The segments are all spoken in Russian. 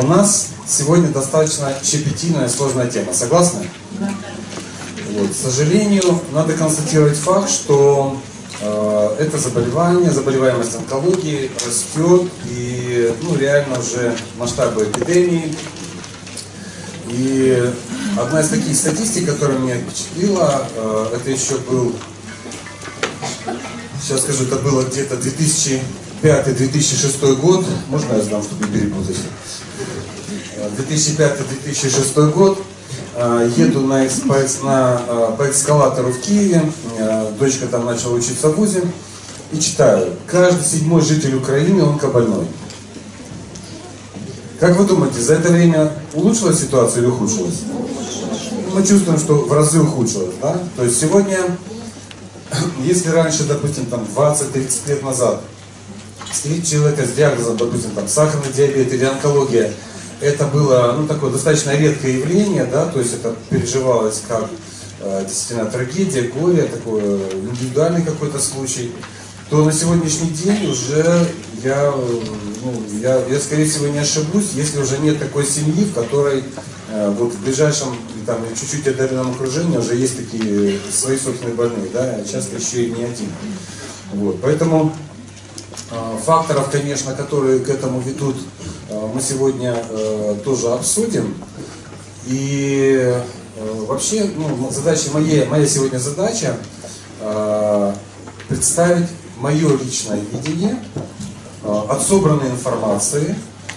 У нас сегодня достаточно щепетильная, сложная тема. Согласны? Да. Вот. К сожалению, надо констатировать факт, что это заболевание, заболеваемость онкологии растет, и реально уже масштабы эпидемии. И одна из таких статистик, которая меня впечатлила, это еще был, сейчас скажу, это было где-то 2005-2006 год, можно я сдам, чтобы не перепутать? 2005-2006 год, еду по эскалатору в Киеве, дочка там начала учиться в ВУЗе, и читаю: каждый 7-й житель Украины онкобольной. Как вы думаете, за это время улучшилась ситуация или ухудшилась? Мы чувствуем, что в разы ухудшилась, да? То есть сегодня, если раньше, допустим, там 20-30 лет назад встретить человека с диагнозом, допустим, там сахарный диабет или онкология, это было такое достаточно редкое явление, да, то есть это переживалось как действительно трагедия, горе, такой индивидуальный какой-то случай, то на сегодняшний день уже я скорее всего не ошибусь, если уже нет такой семьи, в которой вот в ближайшем там чуть-чуть отдаленном окружении уже есть такие свои собственные больные, да, часто еще и не один. Вот, поэтому факторов, конечно, которые к этому ведут, мы сегодня тоже обсудим. И вообще, моя сегодня задача представить мое личное видение от собранной информации,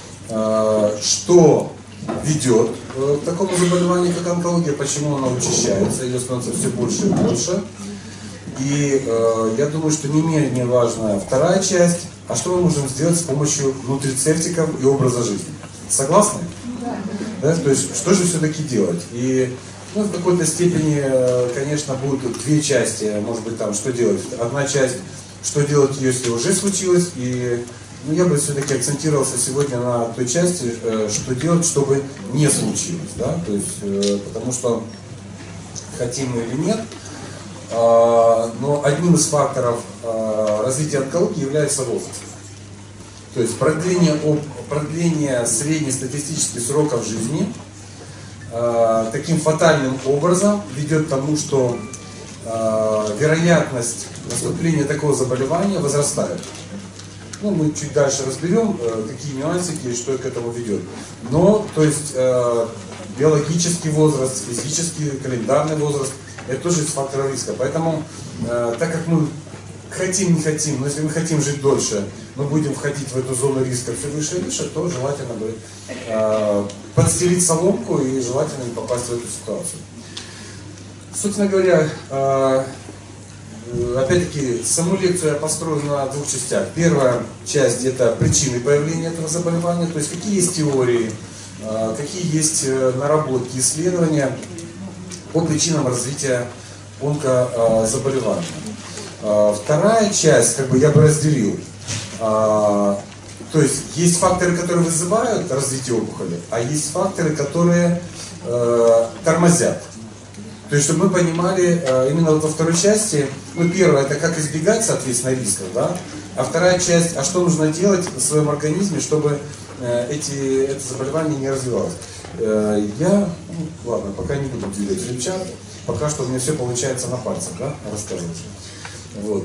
что ведет к такому заболеванию, как онкология, почему она учащается, ее становится все больше и больше. И я думаю, что не менее важная вторая часть, а что мы можем сделать с помощью нутрицептиков и образа жизни. Согласны? Да? То есть, что же все-таки делать? И в какой-то степени, конечно, будут две части, может быть, там, что делать. Одна часть, что делать, если уже случилось, и я бы все-таки акцентировался сегодня на той части, что делать, чтобы не случилось. Да? То есть, потому что хотим мы или нет, но одним из факторов развития онкологии является возраст. То есть продление среднестатистических сроков жизни таким фатальным образом ведет к тому, что вероятность наступления такого заболевания возрастает. Мы чуть дальше разберем, какие нюансики, что к этому ведет. Но, то есть, биологический возраст, физический, календарный возраст, это тоже из фактора риска. Поэтому, так как мы хотим, не хотим, но если мы хотим жить дольше, мы будем входить в эту зону риска все выше и выше, то желательно бы подстелить соломку и желательно не попасть в эту ситуацию. Собственно говоря, опять-таки, саму лекцию я построю на двух частях. Первая часть — это причины появления этого заболевания, то есть какие есть теории, какие есть наработки, исследования по причинам развития онкозаболевания. Вторая часть, я бы разделил. То есть факторы, которые вызывают развитие опухоли, а есть факторы, которые тормозят. То есть, чтобы мы понимали, именно во второй части, первое, это как избегать, соответственно, рисков, да? А вторая часть, а что нужно делать в своем организме, чтобы это заболевание не развивалось. Ладно, пока не буду делать флипчарт, пока что у меня все получается на пальцах, да, рассказывать. Вот.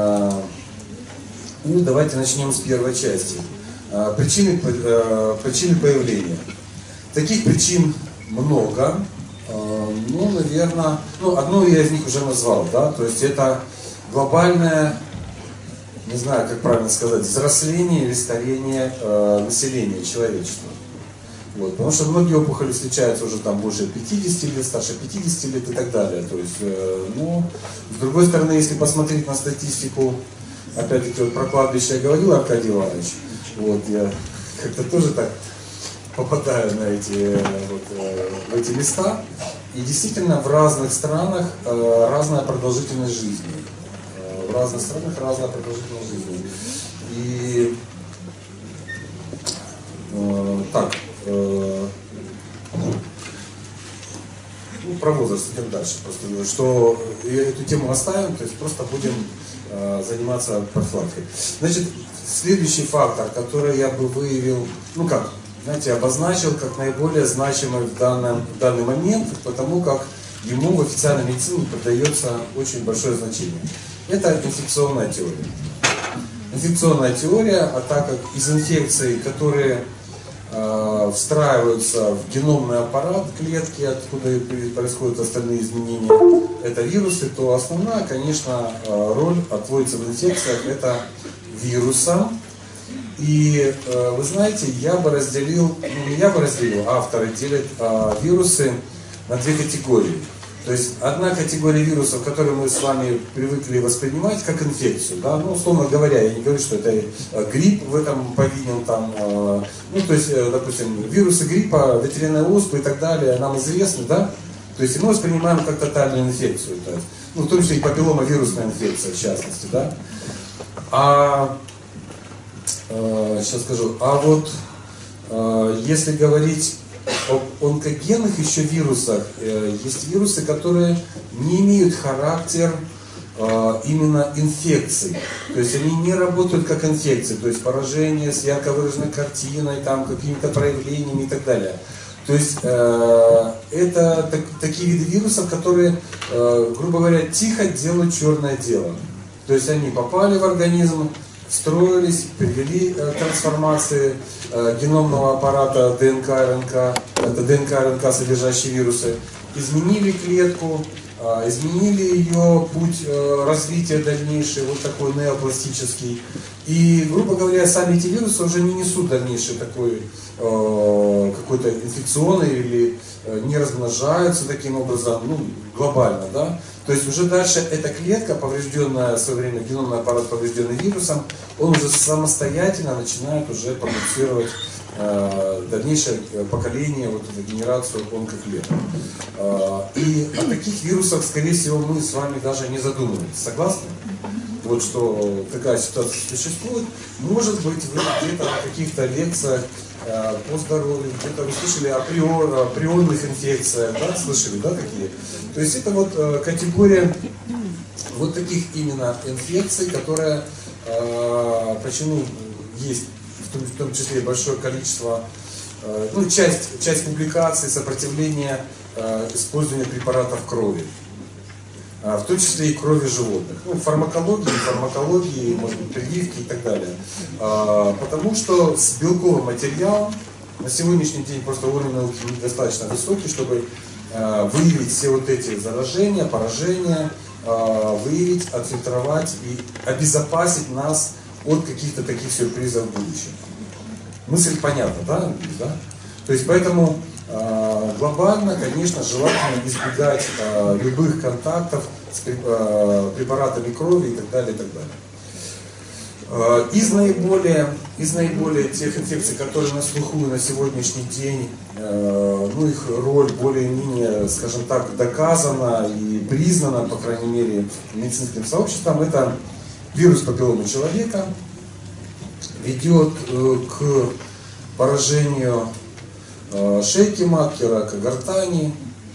Давайте начнем с первой части. Причины появления. Таких причин много. Наверное, одну я из них уже назвал, да, то есть это глобальное, не знаю, как правильно сказать, взросление или старение населения человечества. Вот, потому что многие опухоли встречаются уже там больше 50 лет, старше 50 лет и так далее. То есть, с другой стороны, если посмотреть на статистику, опять-таки, про кладбище я говорил, Аркадий Иванович, я как-то тоже так попадаю на эти места. И действительно в разных странах разная продолжительность жизни. В разных странах разная продолжительность жизни. И про возраст идем дальше. Просто что эту тему оставим, то есть просто будем заниматься профилактикой. Значит, следующий фактор, который я бы выявил, знаете, обозначил как наиболее значимый в данный момент, потому как ему в официальной медицине придается очень большое значение. Это инфекционная теория. Инфекционная теория, а так как из инфекций, которые встраиваются в геномный аппарат клетки, откуда происходят остальные изменения, это вирусы, то основная, конечно, роль отводится в инфекциях, это вирусам. И вы знаете, авторы делят вирусы на две категории. То есть одна категория вирусов, которую мы с вами привыкли воспринимать как инфекцию, да, ну, условно говоря, я не говорю, что это грипп в этом повинен, там, ну, то есть, допустим, вирусы гриппа, ветряная оспа и так далее, нам известны, да, то есть мы воспринимаем как тотальную инфекцию, то есть, ну, в том числе и папилломавирусная инфекция, в частности, да. Сейчас скажу, если говорить об онкогенных еще вирусах, есть вирусы, которые не имеют характер именно инфекций. То есть они не работают как инфекции, то есть поражение с ярко выраженной картиной, там, какими-то проявлениями и так далее. То есть это такие виды вирусов, которые, грубо говоря, тихо делают черное дело. То есть они попали в организм, встроились, привели трансформации геномного аппарата ДНК, РНК, это ДНК, РНК, содержащие вирусы, изменили клетку, изменили ее путь развития дальнейший, вот такой неопластический. И, грубо говоря, сами эти вирусы уже не несут дальнейший такой какой-то инфекционный или не размножаются таким образом, ну, глобально, да. То есть уже дальше эта клетка, поврежденная в свое время, геномный аппарат, поврежденный вирусом, он уже самостоятельно начинает уже продуцировать дальнейшее поколение, вот эту генерацию онкоклеток. И о таких вирусах, скорее всего, мы с вами даже не задумывались. Согласны? Вот что такая ситуация существует. Может быть, вы где-то на каких-то лекциях по здоровью, где-то вы слышали о прионных инфекциях, да, слышали, да, такие? То есть это вот категория вот таких именно инфекций, которая, почему есть в том числе большое количество, ну, часть публикаций, сопротивления использования препаратов крови, в том числе и крови животных. Ну, фармакологии, может быть, прививки и так далее. Потому что с белковым материалом на сегодняшний день просто уровень науки недостаточно высокий, чтобы выявить все вот эти заражения, поражения, выявить, отфильтровать и обезопасить нас от каких-то таких сюрпризов в будущем. Мысль понятна, да? То есть поэтому глобально, конечно, желательно избегать любых контактов с препаратами крови и так далее, и так далее. Из наиболее тех инфекций, которые на слуху на сегодняшний день, ну, их роль более-менее, скажем так, доказана и признана, по крайней мере, медицинским сообществом, это вирус папилломы человека, ведет к поражению шейки матки, рака гортани,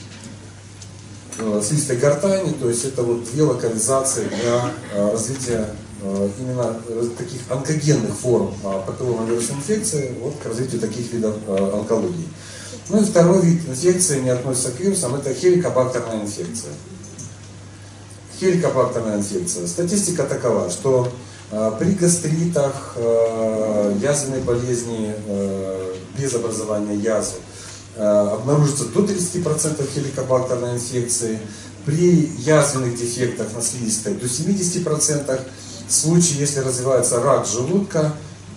слизистой гортани, то есть это вот две локализации для развития именно таких онкогенных форм папилломовирусной инфекции, вот к развитию таких видов онкологии. Ну и второй вид инфекции не относится к вирусам, это хеликобактерная инфекция. Хеликобактерная инфекция. Статистика такова, что при гастритах, язвенной болезни без образования язв обнаружится до 30% хеликобактерной инфекции, при язвенных дефектах на слизистой до 70%, в случае, если развивается рак желудка,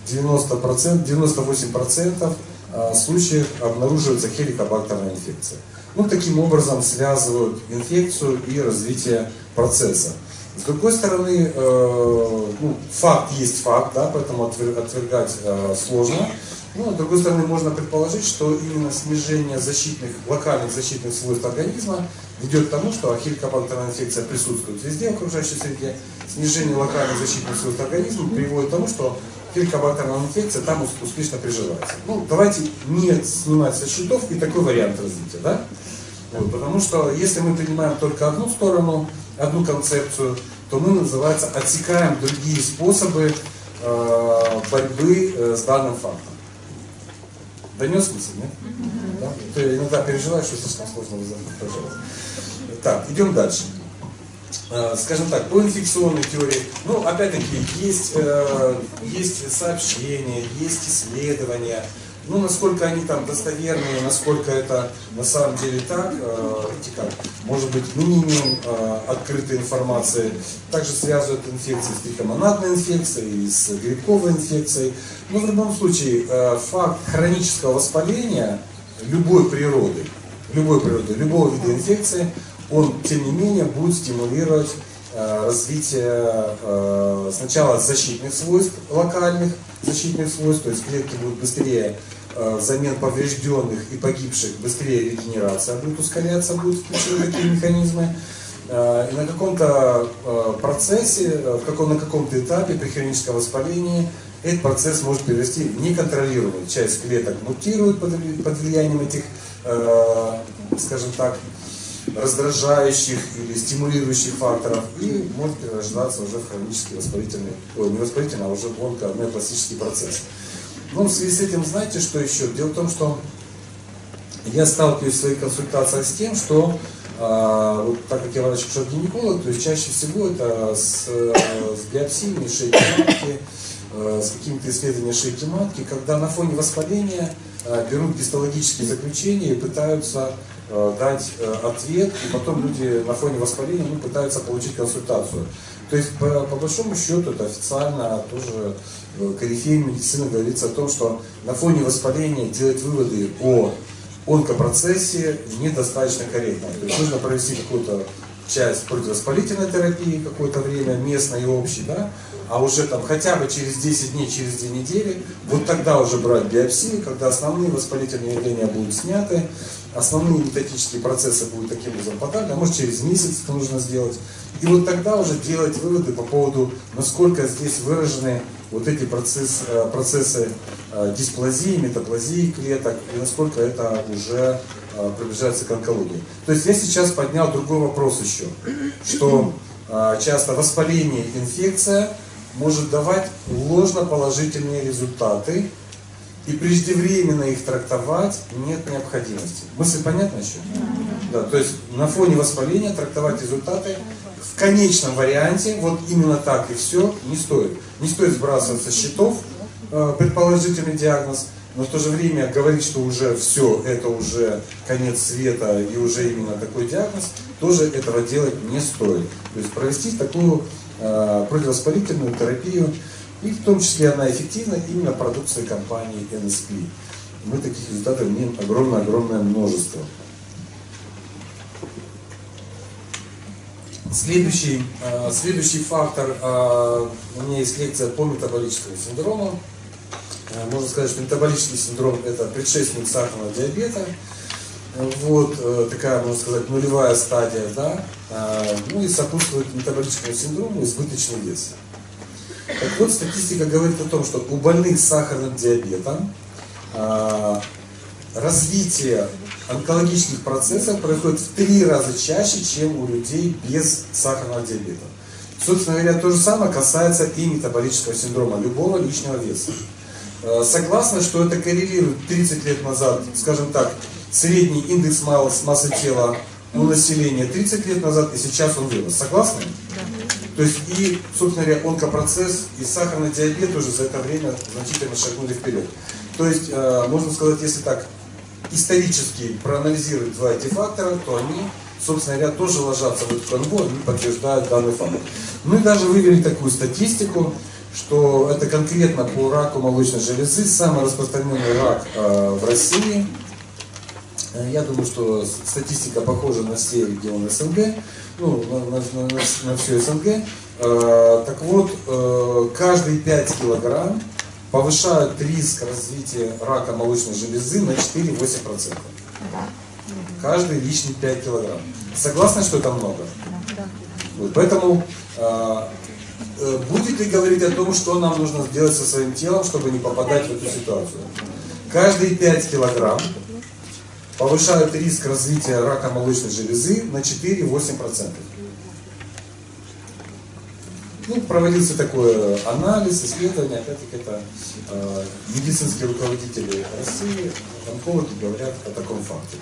98% случаев обнаруживается хеликобактерная инфекция. Ну, таким образом связывают инфекцию и развитие процесса. С другой стороны, ну, факт есть факт, да, поэтому отвергать сложно. Но, с другой стороны, можно предположить, что именно снижение локальных защитных свойств организма ведет к тому, что хеликобактерная инфекция присутствует везде в окружающей среде. Снижение локальных защитных свойств организма приводит к тому, что хеликобактерная инфекция там успешно приживается. Ну, давайте не снимать со счетов и такой вариант развития, да? Вот, потому что если мы принимаем только одну сторону, одну концепцию, то мы, называется, отсекаем другие способы борьбы с данным фактом. Донес мысль, нет? Да? Ты иногда переживаешь, что слишком сложно выражать. Так, идем дальше. Скажем так, по инфекционной теории, ну, опять-таки, есть сообщения, есть исследования, ну, насколько они там достоверные, насколько это на самом деле так, видите как, может быть, минимум открытой информации, также связывают инфекции с трихомонадной инфекцией, с грибковой инфекцией, но в любом случае, факт хронического воспаления любой природы, любого вида инфекции, он, тем не менее, будет стимулировать развитие сначала защитных свойств, локальных защитных свойств, то есть клетки будут быстрее взамен поврежденных и погибших, быстрее регенерация будет ускоряться, будут включены такие механизмы. И на каком-то процессе, на каком-то этапе при хроническом воспалении этот процесс может привести в неконтролируемую. Часть клеток мутирует под влиянием этих, скажем так, раздражающих или стимулирующих факторов и может перерождаться уже в хронический воспалительный, не воспалительный, а уже онконеопластический процесс. Ну, в связи с этим, знаете, что еще? Дело в том, что я сталкиваюсь в своих консультациях с тем, что, вот, так как я врач-гинеколог, то есть чаще всего это с биопсиями шейки матки, с какими-то исследованиями шейки матки, когда на фоне воспаления берут гистологические заключения и пытаются дать ответ, и потом люди на фоне воспаления пытаются получить консультацию. То есть, по большому счету, это официально тоже корифей медицины говорится о том, что на фоне воспаления делать выводы о онкопроцессе недостаточно корректно. То есть нужно провести какую-то часть противовоспалительной терапии какое-то время, местной и общей, да, а уже там хотя бы через 10 дней, через 2 недели, вот тогда уже брать биопсию, когда основные воспалительные явления будут сняты, основные метатические процессы будут таким образом подать, а может через месяц это нужно сделать. И вот тогда уже делать выводы по поводу, насколько здесь выражены вот эти процессы дисплазии, метаплазии клеток, и насколько это уже приближается к онкологии. То есть я сейчас поднял другой вопрос еще, что часто воспаление, инфекция может давать ложноположительные результаты, и преждевременно их трактовать нет необходимости. Мысль понятна еще? Да, то есть на фоне воспаления трактовать результаты в конечном варианте, вот именно так и все, не стоит. Не стоит сбрасывать со счетов предположительный диагноз, но в то же время говорить, что уже все, это уже конец света и уже именно такой диагноз, тоже этого делать не стоит. То есть провести такую противовоспалительную терапию, и в том числе она эффективна именно продукцией компании NSP. Мы таких результатов имеем огромное множество. Следующий фактор, у меня есть лекция по метаболическому синдрому. Можно сказать, что метаболический синдром – это предшественник сахарного диабета. Вот такая, можно сказать, нулевая стадия, да? Ну и сопутствует метаболическому синдрому избыточный вес. Так вот, статистика говорит о том, что у больных с сахарным диабетом развитие онкологических процессов происходит в 3 раза чаще, чем у людей без сахарного диабета. Собственно говоря, то же самое касается и метаболического синдрома, любого лишнего веса. Согласно, что это коррелирует 30 лет назад, скажем так, средний индекс массы тела у населения 30 лет назад, и сейчас он вырос. Согласны? Да. То есть и, собственно говоря, онкопроцесс и сахарный диабет уже за это время значительно шагнули вперед. То есть, можно сказать, если так исторически проанализировать 2 эти фактора, то они, собственно говоря, тоже ложатся в эту канву, они подтверждают данный факт. Мы даже вывели такую статистику, что это конкретно по раку молочной железы, самый распространенный рак в России. Я думаю, что статистика похожа на все регионы СНГ, ну, на всю СНГ. Так вот, каждые 5 килограмм повышают риск развития рака молочной железы на 4-8%. Каждый лишний 5 килограмм. Согласны, что это много? Вот, поэтому будет ли говорить о том, что нам нужно сделать со своим телом, чтобы не попадать в эту ситуацию? Каждые 5 килограмм повышают риск развития рака молочной железы на 4-8%. Ну, проводился такой анализ, исследование, опять-таки это медицинские руководители России, онкологи говорят о таком факте.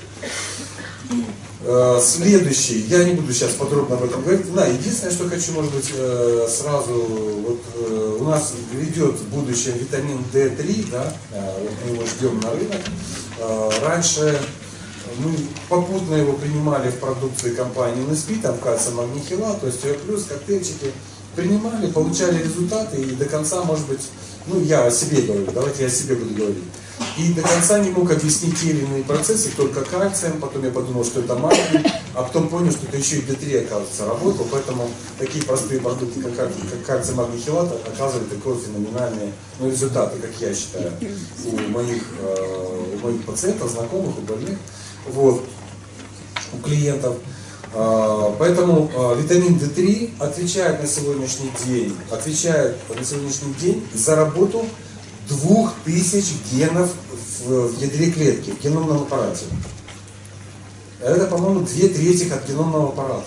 Следующий, я не буду сейчас подробно об этом говорить, да, единственное, что хочу, может быть, сразу, вот у нас ведет в будущем витамин D3, да, вот мы его ждем на рынок. Раньше мы попутно его принимали в продукции компании NSP, там кальций, магний, хелат, то есть плюс коктейльчики принимали, получали результаты и до конца, может быть, ну я о себе говорю, давайте я о себе буду говорить. И до конца не мог объяснить те или иные процессы только кальцием, потом я подумал, что это магний, а потом понял, что это еще и D3, оказывается, работал, поэтому такие простые продукты, как кальций, магний, хелат, оказывали такие феноменальные результаты, как я считаю, у моих пациентов, знакомых, у больных, вот, у клиентов. Поэтому витамин D3 отвечает на сегодняшний день за работу 2000 генов в ядре клетки, в геномном аппарате. Это, по-моему, 2/3 от геномного аппарата.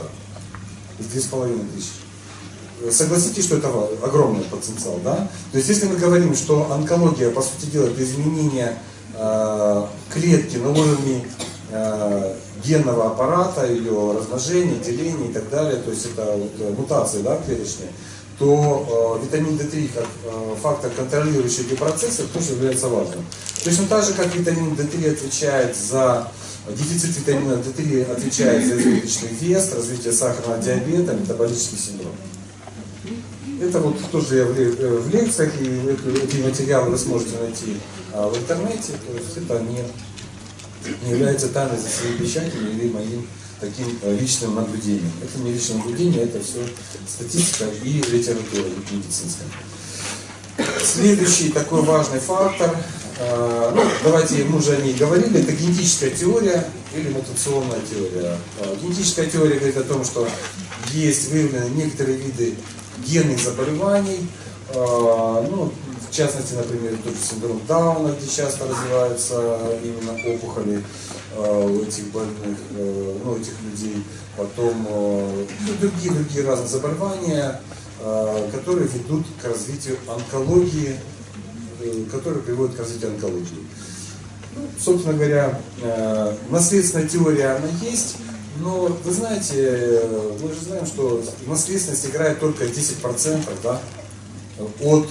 2500. Согласитесь, что это огромный потенциал, да? То есть, если мы говорим, что онкология, по сути дела, это изменение клетки на уровне генного аппарата, ее размножения, деления и так далее, то есть это вот, мутации, да, клеточные, то витамин D3 как фактор, контролирующий эти процессы, тоже является важным. Точно так же, как витамин D3 отвечает за дефицит витамина D3 отвечает за избыточный вес, развитие сахарного диабета, метаболический синдром. Это вот тоже я в лекциях, и эти материалы вы сможете найти в интернете, то есть это не является тайной за своими печатями или моим таким личным наблюдением. Это не личное наблюдение, это все статистика и литература медицинская. Следующий такой важный фактор, ну, давайте, мы уже о ней говорили, это генетическая теория или мутационная теория. Генетическая теория говорит о том, что есть выявлены некоторые виды генных заболеваний, ну, в частности, например, тот же синдром Дауна, где часто развиваются именно опухоли у этих больных, ну, этих людей, потом другие разные заболевания, которые ведут к развитию онкологии, которые приводят к развитию онкологии. Ну, собственно говоря, наследственная теория, она есть, но вы знаете, мы же знаем, что наследственность играет только 10%, да, от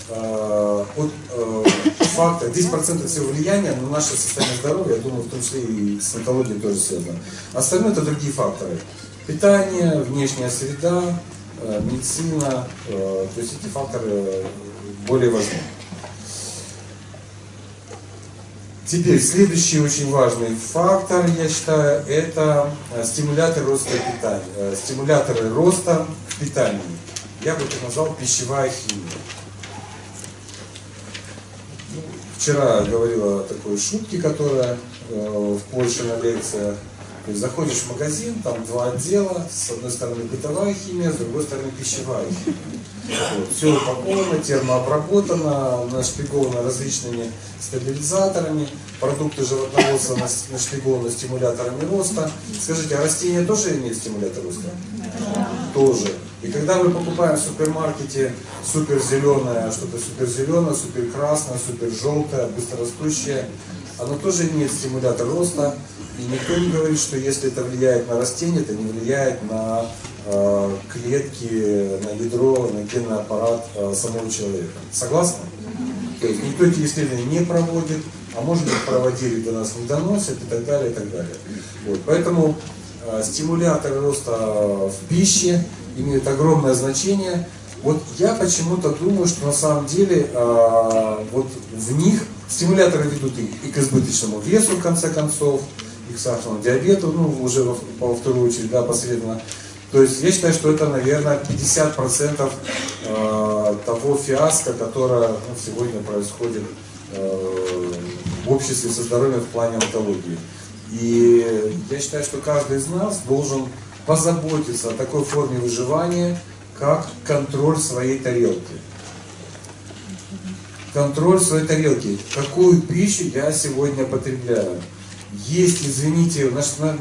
факта, 10% всего влияния на наше состояние здоровья, я думаю, в том числе и с онкологией тоже связано. Остальное это другие факторы. Питание, внешняя среда, медицина, то есть эти факторы более важны. Теперь, следующий очень важный фактор, я считаю, это стимуляторы роста питания. Стимуляторы роста в питании. Я бы это назвал пищевая химия. Вчера говорила о такой шутке, которая в Польше на лекции. То есть заходишь в магазин, там два отдела, с одной стороны бытовая химия, с другой стороны пищевая химия. Вот, все упаковано, термообработано, нашпиговано различными стабилизаторами, продукты животноводства нашпигованы стимуляторами роста. Скажите, а растения тоже имеют стимулятор роста? Да. Тоже. И когда мы покупаем в супермаркете суперзеленое, что-то суперзеленое, суперкрасное, супержелтое, быстрорастущее, оно тоже имеет стимулятор роста. И никто не говорит, что если это влияет на растение, это не влияет на клетки, на ядро, на генный аппарат самого человека. Согласны? То есть никто эти исследования не проводит, а может быть проводили, до нас не доносят и так далее, и так далее. Вот. Поэтому стимуляторы роста в пище имеют огромное значение. Вот я почему-то думаю, что на самом деле вот в них стимуляторы ведут и к избыточному весу, в конце концов, и к сахарному диабету, ну, уже во вторую очередь, да, посредственно. То есть я считаю, что это, наверное, 50% того фиаско, которое сегодня происходит в обществе со здоровьем в плане онкологии. И я считаю, что каждый из нас должен позаботиться о такой форме выживания, как контроль своей тарелки. Контроль своей тарелки. Какую пищу я сегодня потребляю? Есть, извините,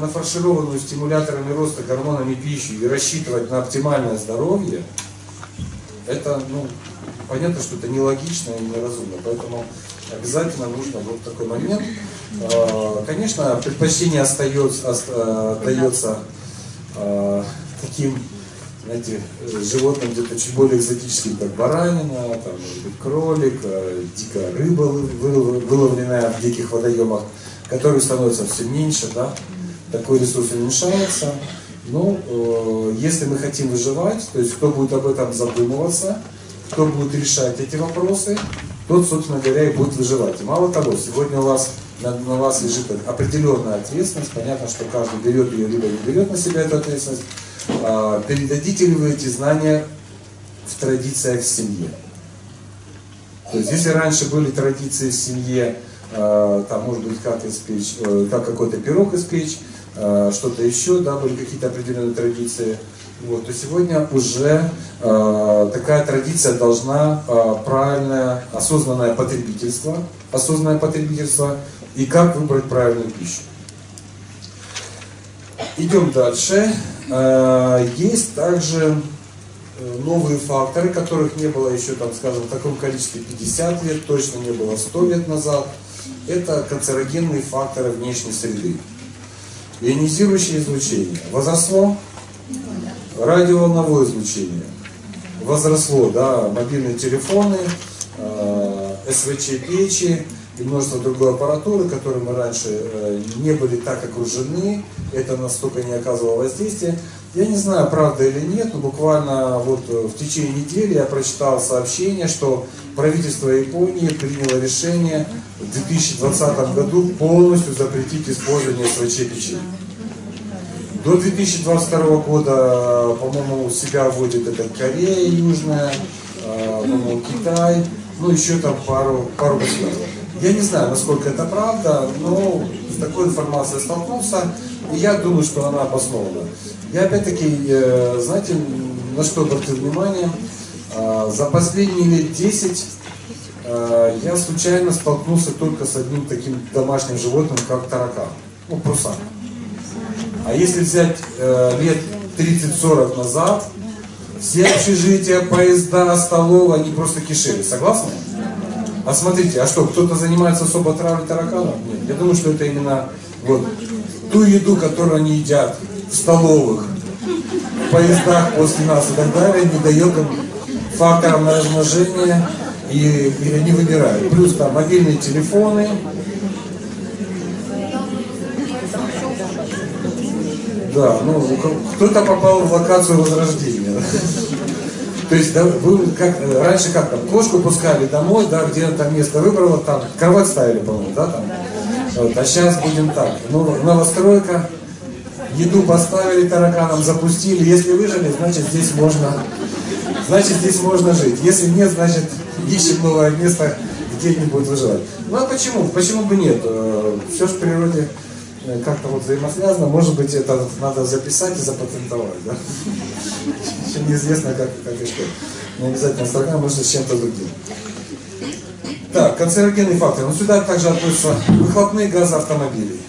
нафаршированную стимуляторами роста, гормонами пищу и рассчитывать на оптимальное здоровье, это, ну, понятно, что это нелогично и неразумно, поэтому обязательно нужно вот такой момент. Конечно, предпочтение дается таким, знаете, животным где-то чуть более экзотическим, как баранина, там, может быть, кролик, дикая рыба, выловленная в диких водоемах, которые становятся все меньше, да, такой ресурс уменьшается. Ну, если мы хотим выживать, то есть кто будет об этом задумываться, кто будет решать эти вопросы, тот, собственно говоря, и будет выживать. И мало того, сегодня на вас лежит определенная ответственность. Понятно, что каждый берет ее, либо не берет на себя эту ответственность. Передадите ли вы эти знания в традициях в семье? То есть, если раньше были традиции в семье, там, может быть, как испечь, как какой-то пирог испечь, что-то еще, да, были какие-то определенные традиции, вот, то сегодня уже такая традиция должна правильное, осознанное потребительство и как выбрать правильную пищу. Идем дальше. Есть также новые факторы, которых не было еще, там, скажем, в таком количестве 50 лет, точно не было 100 лет назад. Это канцерогенные факторы внешней среды. Ионизирующее излучение возросло, радиоволновое излучение возросло, да, мобильные телефоны, СВЧ-печи и множество другой аппаратуры, которой мы раньше не были так окружены, это настолько не оказывало воздействия. Я не знаю, правда или нет, но буквально вот в течение недели я прочитал сообщение, что правительство Японии приняло решение в 2020 году полностью запретить использование СВЧ-печей. До 2022 года, по-моему, себя вводит это Корея Южная, по-моему, Китай, ну еще там пару государств. Я не знаю, насколько это правда, но с такой информацией столкнулся, и я думаю, что она обоснована. Я опять-таки, знаете, на что обратил внимание? За последние лет 10 я случайно столкнулся только с одним таким домашним животным, как таракан, ну, прусан. А если взять лет 30-40 назад, все общежития, поезда, столовые, они просто кишели. Согласны? А смотрите, а что, кто-то занимается особо травлей тараканов? Нет. Я думаю, что это именно вот ту еду, которую они едят в столовых, в поездах после нас и так далее, не дает им факторам на размножение, и они вымирают. Плюс там мобильные телефоны. Да, ну кто-то попал в локацию возрождения. То есть, да, раньше как там, кошку пускали домой, да, где там место выбрала, там кровать ставили, по-моему, да, там. Вот, а сейчас будем так. Ну, новостройка, еду поставили тараканам, запустили. Если выжили, значит здесь можно жить. Если нет, значит ищем новое место, где-нибудь выживать. Ну а почему? Почему бы нет? Все же в природе как-то вот взаимосвязано. Может быть, это надо записать и запатентовать, да? Еще неизвестно, как и что. Не обязательно с тараканом, может, с чем-то другим. Так, канцерогенные факторы. Но сюда также относятся выхлопные газы автомобилей.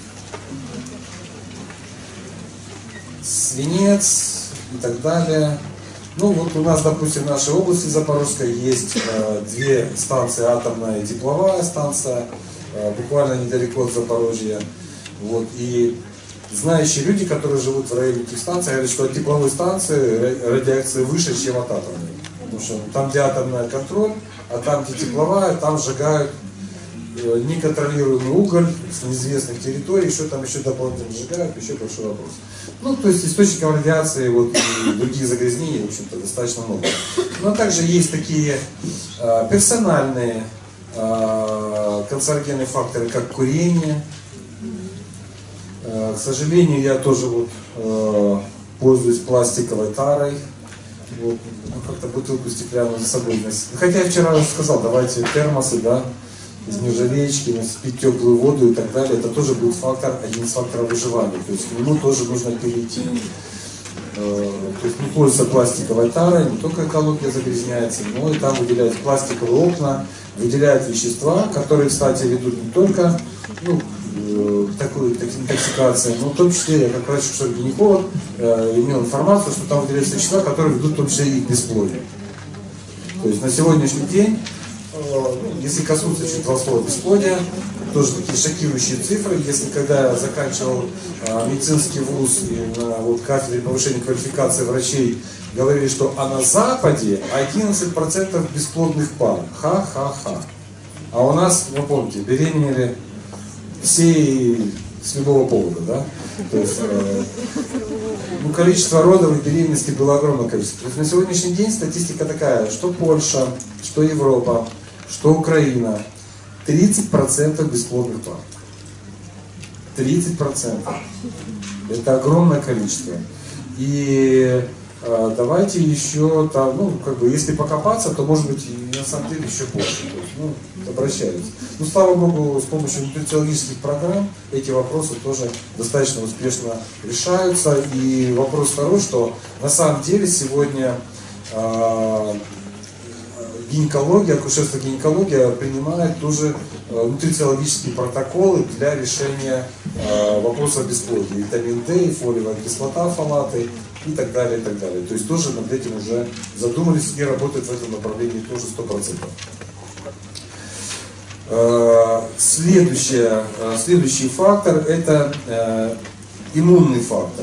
Свинец и так далее. Ну вот у нас, допустим, в нашей области Запорожской есть две станции, атомная и тепловая станция, буквально недалеко от Запорожья. Вот, и знающие люди, которые живут в районе этих станций, говорят, что от тепловой станции радиация выше, чем от атомной. Потому что там, где атомная, контроль, а там, где тепловая, там сжигают неконтролируемый уголь с неизвестных территорий, что там еще дополнительно сжигают, еще большой вопрос. Ну, то есть источников радиации вот, и других загрязнений, в общем-то, достаточно много. Но также есть такие персональные канцерогенные факторы, как курение. К сожалению, я тоже вот, пользуюсь пластиковой тарой. Вот, как-то бутылку стеклянную за собой носить. Хотя я вчера уже сказал, давайте термосы, да, из нержавеечки, пить теплую воду и так далее. Это тоже будет фактор, один из факторов выживания. То есть к нему тоже нужно перейти. То есть не пользуется пластиковой тарой, не только экология загрязняется, но и там выделяют пластиковые окна, выделяют вещества, которые, кстати, ведут не только к такой интоксикации, но в том числе, я как врач-гинеколог имел информацию, что там выделяются вещества, которые ведут в том числе и к бесплодию. То есть на сегодняшний день, если коснуться чуть два слова бесплодия, тоже такие шокирующие цифры. Если когда я заканчивал медицинский вуз и на кафедре повышения квалификации врачей говорили, что на Западе 11% бесплодных пар. Ха-ха-ха. А у нас, вы помните, беременели все с любого повода, да? То есть, количество родов и беременности было огромное количество. То есть на сегодняшний день статистика такая, что Польша, что Европа, что Украина, 30% бесплодных пар. 30%. Это огромное количество. И давайте еще там, если покопаться, то может быть и на самом деле еще больше. То есть, обращались. Слава Богу, с помощью нутрициологических программ эти вопросы тоже достаточно успешно решаются. И вопрос второй, что на самом деле сегодня гинекология, акушерство-гинекология принимает тоже нутрициологические протоколы для решения вопроса бесплодия. Витамин D, фолиевая кислота, фолаты и так далее, и так далее. То есть тоже над этим уже задумались и работают в этом направлении тоже 100%. Следующий фактор – это иммунный фактор.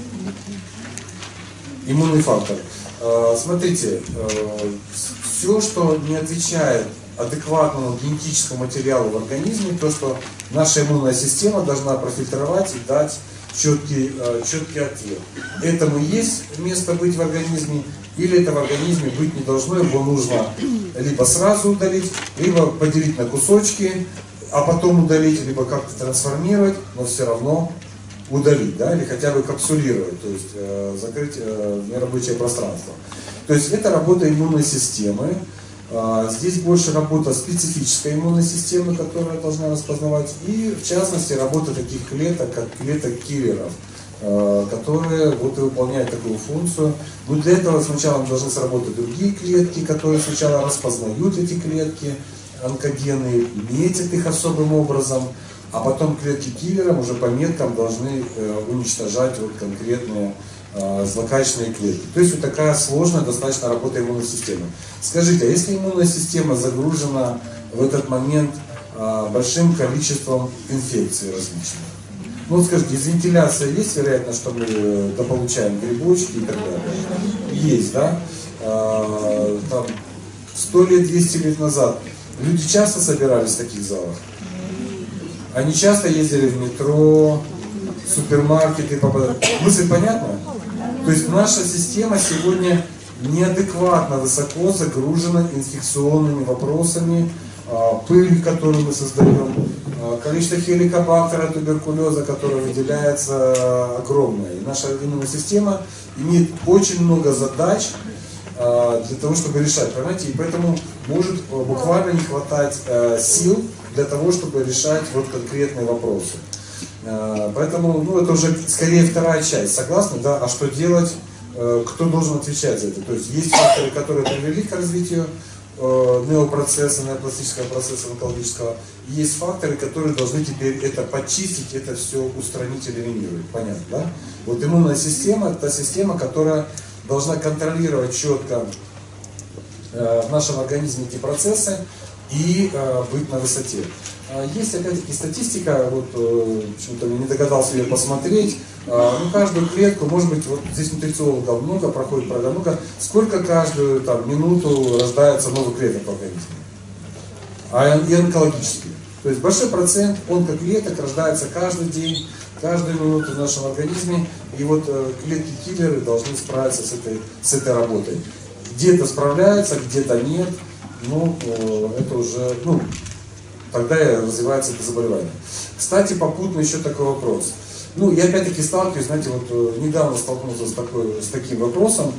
Иммунный фактор. Смотрите, все, что не отвечает адекватному генетическому материалу в организме, то, что наша иммунная система должна профильтровать и дать четкий ответ. Этому есть место быть в организме, или это в организме быть не должно, его нужно либо сразу удалить, либо поделить на кусочки, а потом удалить, либо как-то трансформировать, но все равно удалить, да, или хотя бы капсулировать, то есть закрыть нерабочее пространство. То есть это работа иммунной системы. Здесь больше работа специфической иммунной системы, которая должна распознавать, и в частности работа таких клеток, как клеток-киллеров, которые и выполняют такую функцию. Но для этого сначала должны сработать другие клетки, которые сначала распознают эти клетки, онкогены, метят их особым образом, а потом клетки-киллером уже по меткам должны уничтожать конкретные злокачественные клетки. То есть такая сложная достаточно работа иммунной системы. Скажите, а если иммунная система загружена в этот момент большим количеством инфекций различных? Скажите, из вентиляции есть вероятность, что мы дополучаем грибочки и так далее? Есть, да? 100 лет, 200 лет назад люди часто собирались в таких залах? Они часто ездили в метро, в супермаркеты. Мысль понятна? То есть наша система сегодня неадекватно высоко загружена инфекционными вопросами, пыль, которую мы создаем, количество хеликобактера, туберкулеза, которое выделяется, огромное. И наша иммунная система имеет очень много задач для того, чтобы решать, понимаете, и поэтому может буквально не хватать сил для того, чтобы решать конкретные вопросы. Поэтому, это уже скорее вторая часть, согласны, да? А что делать, кто должен отвечать за это? То есть есть факторы, которые привели к развитию неопроцесса, неопластического процесса онкологического, и есть факторы, которые должны теперь это почистить, это все устранить, элиминировать, понятно, да? Иммунная система – это та система, которая должна контролировать четко в нашем организме эти процессы и быть на высоте. Есть опять-таки статистика, почему-то не догадался ее посмотреть, каждую клетку, может быть, здесь нутрициологов много, проходит программа, много, сколько каждую минуту рождается новых клеток в организме, и онкологических. То есть большой процент онкоклеток рождается каждый день, каждую минуту в нашем организме, и клетки-киллеры должны справиться с этой работой. Где-то справляются, где-то нет, это уже, тогда и развивается это заболевание. Кстати, попутно еще такой вопрос. Я опять-таки сталкиваюсь, знаете, недавно столкнулся с таким вопросом.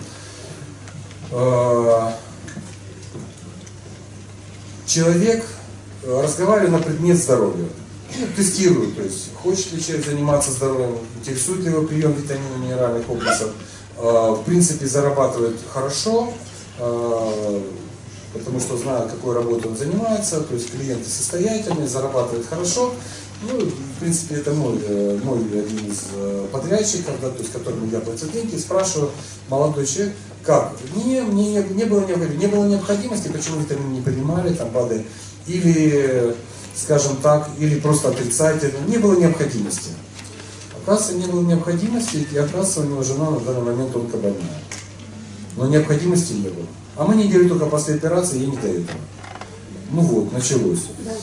Человек разговаривает на предмет здоровья. Тестирует, то есть хочет ли человек заниматься здоровьем, интересует ли его прием витаминов, минеральных комплексов. В принципе, зарабатывает хорошо, потому что знаю, какой работой он занимается, то есть клиенты состоятельные, зарабатывают хорошо. В принципе, это мой один из подрядчиков, да, то есть которому я платил деньги, спрашиваю, молодой человек, Как? Не было необходимости. Не было необходимости, почему витамины не принимали, там БАДы, или, скажем так, или просто отрицать это. Не было необходимости. Оказывается, не было необходимости, и оказывается, у него жена на данный момент онкобольная. Но необходимости не было. А мы неделю только после операции, ей не до этого. Ну вот, началось.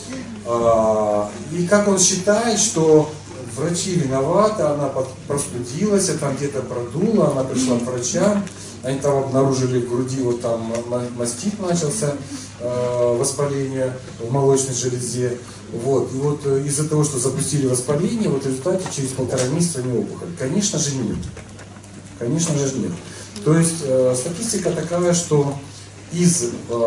И как он считает, что врачи виноваты, она простудилась, там где-то продула, она пришла к врачам, они там обнаружили в груди, вот там мастит начался, воспаление в молочной железе. Вот. И вот из-за того, что запустили воспаление, вот в результате через 1,5 месяца не опухоль. Конечно же нет. Конечно же нет. То есть статистика такая, что из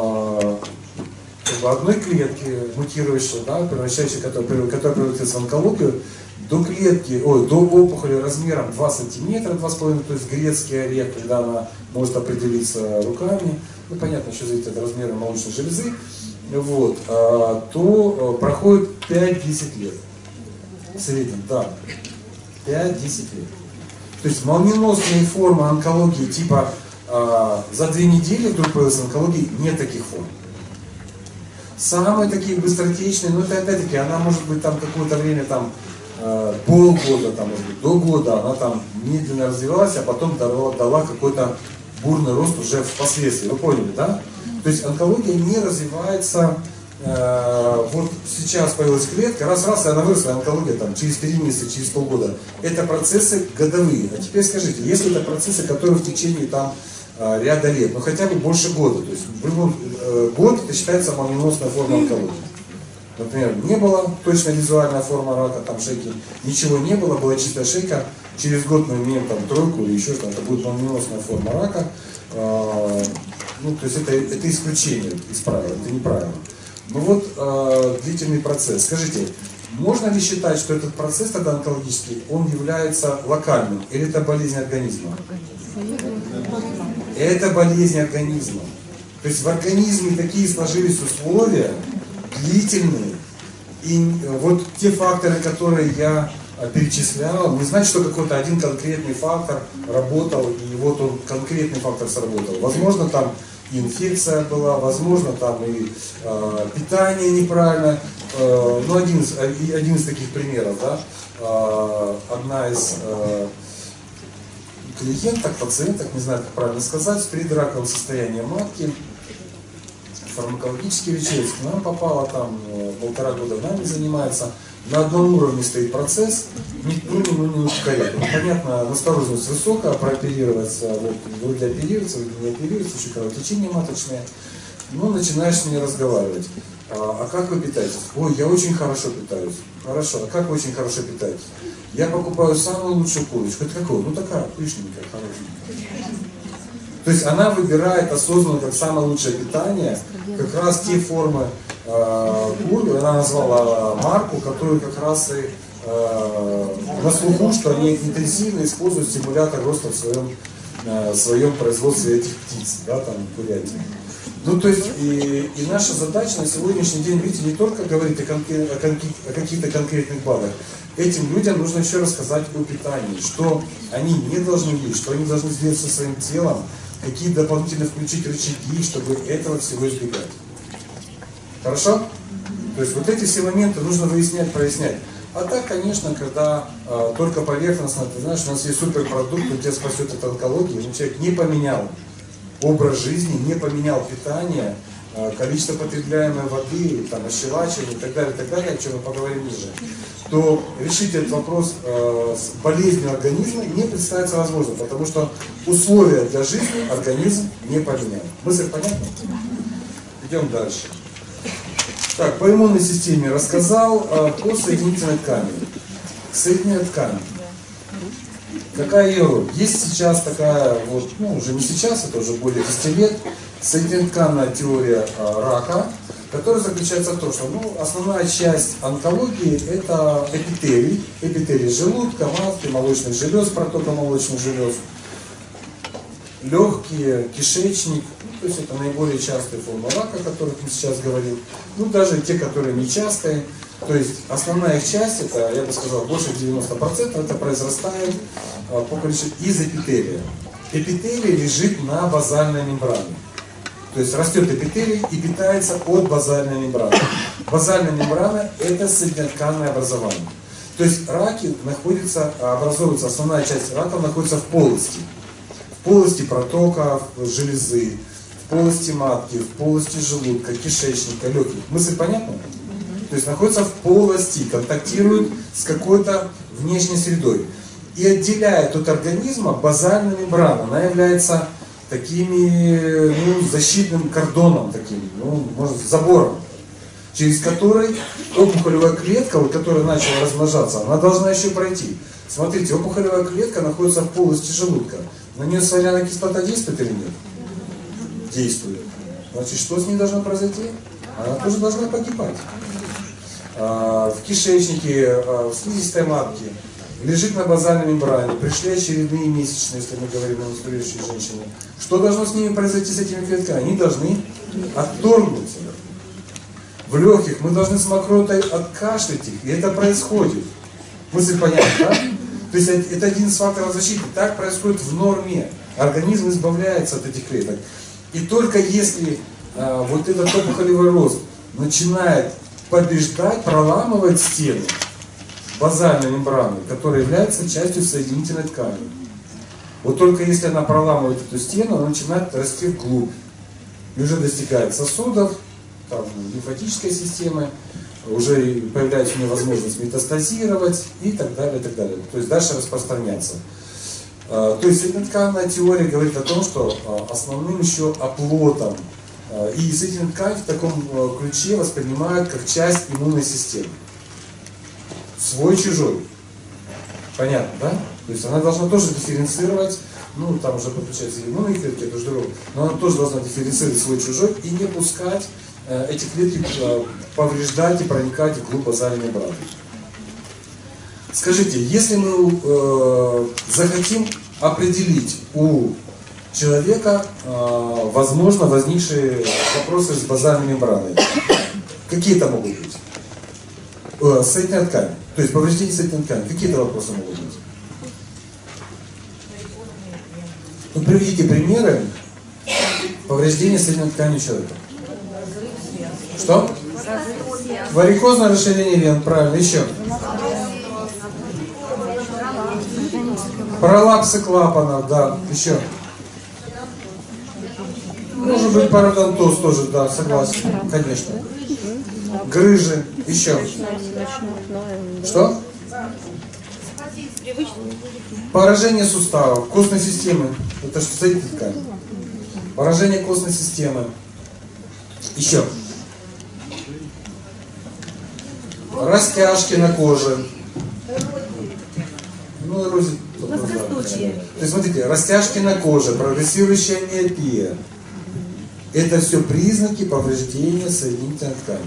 одной клетки мутирующей, да, превращающей, которая превратится в онкологию, до клетки, до опухоли размером 2 сантиметра, 2,5, то есть грецкий орех, когда она может определиться руками, ну понятно, что зависит от размера молочной железы, вот, то проходит 5-10 лет. В среднем, да. 5-10 лет. То есть молниеносные формы онкологии, типа за 2 недели вдруг появилась онкология, нет таких форм. Самые такие быстротечные, но это опять-таки, она может быть там какое-то время, там, полгода, там, может быть, до года, она там медленно развивалась, а потом дала какой-то бурный рост уже впоследствии. Вы поняли, да? То есть онкология не развивается, вот сейчас появилась клетка, раз-раз, и она выросла, онкология там через 3 месяца, через полгода. Это процессы годовые. А теперь скажите, если это процессы, которые в течение там ряда лет, ну хотя бы больше года, то есть в любой год это считается молниеносная форма онкологии. Например, не было точно визуальная форма рака, там шейки, ничего не было, была чистая шейка, через год мы имеем там 3 или еще что-то, это будет молниеносная форма рака. Ну, то есть это исключение из правил, это не правило. Ну вот длительный процесс. Скажите, можно ли считать, что этот процесс тогда онкологический, он является локальным, или это болезнь организма? Это болезнь организма. То есть в организме такие сложились условия, длительные, и вот те факторы, которые я перечислял, не значит, что какой-то один конкретный фактор работал, и вот он конкретный фактор сработал. Возможно, там и инфекция была, возможно, там и питание неправильно. Ну, один из таких примеров, да, одна из клиенток, пациенток, не знаю, как правильно сказать, с предраковым состоянием матки, фармакологический лечение, к нам попала, там 1,5 года нами занимается, на одном уровне стоит процесс, не корректно. Понятно, настороженность высокая, прооперироваться, вот, вроде оперируется, вроде не оперируется, еще кровотечение маточное, ну, начинаешь с ней разговаривать. А как вы питаетесь? Ой, я очень хорошо питаюсь. Хорошо, а как вы очень хорошо питаетесь? Я покупаю самую лучшую курочку. Это какое? Ну такая, пышненькая, хорошенькая. То есть она выбирает осознанно как самое лучшее питание, как раз те формы кур, она назвала марку, которую как раз и на слуху, что они интенсивно используют стимулятор роста в своем производстве этих птиц, да, там, курятин. Ну, то есть, и наша задача на сегодняшний день, видите, не только говорить о каких-то конкретных БАДах. Этим людям нужно еще рассказать о питании, что они не должны есть, что они должны сделать со своим телом, какие дополнительно включить рычаги, чтобы этого всего избегать. Хорошо? То есть вот эти все моменты нужно выяснять, прояснять. А так, конечно, когда только поверхностно, ты знаешь, у нас есть суперпродукт, он тебя спасет от онкологии, но человек не поменял образ жизни, не поменял питание, количество потребляемой воды, там, ощелачивания и так далее, о чем мы поговорим ниже, то решить этот вопрос с болезнью организма не представляется возможным, потому что условия для жизни организм не поменял. Мысль понятна? Идем дальше. Так, по иммунной системе рассказал, по соединительной ткани. Соединительная ткань. Какая ее роль? Есть сейчас такая, вот, ну уже не сейчас, это уже более 10 лет, соединительно-тканная теория рака, которая заключается в том, что основная часть онкологии это эпителий желудка, матки, молочных желез, протока молочных желез, легкие, кишечник, то есть это наиболее частые формы рака, о которых мы сейчас говорим, ну даже те, которые не частые. То есть основная их часть, это, я бы сказал, больше 90%, это произрастает по количеству из эпителия. Эпителий лежит на базальной мембране. То есть растет эпителий и питается от базальной мембраны. Базальная мембрана – это соединенно-тканное образование. То есть раки образуются, основная часть раков находится в полости. В полости протока, железы, в полости матки, в полости желудка, кишечника, легких. Мысль понятна? То есть находится в полости, контактирует с какой-то внешней средой. И отделяет от организма базальная мембрана. Она является такими, защитным кордоном, таким, может, забором, через который опухолевая клетка, которая начала размножаться, она должна еще пройти. Смотрите, опухолевая клетка находится в полости желудка. На нее соляная кислота действует или нет? Действует. Значит, что с ней должно произойти? Она тоже должна погибать. В кишечнике, в слизистой матке лежит на базальной мембране, пришли очередные месячные, если мы говорим о менструирующей женщине. Что должно с ними произойти, с этими клетками? Они должны отторгнуться. В легких мы должны с мокротой откашлять их, и это происходит. Мысль понятна, да? То есть это один из факторов защиты. Так происходит в норме. Организм избавляется от этих клеток. И только если вот этот опухолевый рост начинает побеждать, проламывать стену базальной мембраны, которая является частью соединительной ткани. Вот только если она проламывает эту стену, она начинает расти вглубь. И уже достигает сосудов, там, лимфатической системы, уже появляется у нее возможность метастазировать и так далее, и так далее. То есть дальше распространяться. То есть соединительная теория говорит о том, что основным еще оплотом и соединительную ткань в таком ключе воспринимают как часть иммунной системы. Свой-чужой. Понятно, да? То есть она должна тоже дифференцировать, там уже подключаются иммунные клетки, это здорово, но она тоже должна дифференцировать свой-чужой и не пускать эти клетки повреждать и проникать вглубь базальной мембраны. Скажите, если мы захотим определить у человека, возможно, возникшие вопросы с базальной мембраной, какие это могут быть? Соединительная ткань. То есть повреждение соединительной ткани. Какие-то вопросы могут быть? Приведите примеры повреждения соединительной ткани человека. Что? Варикозное расширение вен, правильно. Еще. Пролапсы клапанов, да. Еще. Может быть пародонтоз тоже, да, согласен. Конечно. Грыжи. Еще. Что? Поражение суставов, костной системы. Это что, соединительная ткань? Поражение костной системы. Еще. Растяжки на коже. Эрозия. То есть, смотрите, растяжки на коже, прогрессирующая миопия. Это все признаки повреждения соединительной ткани.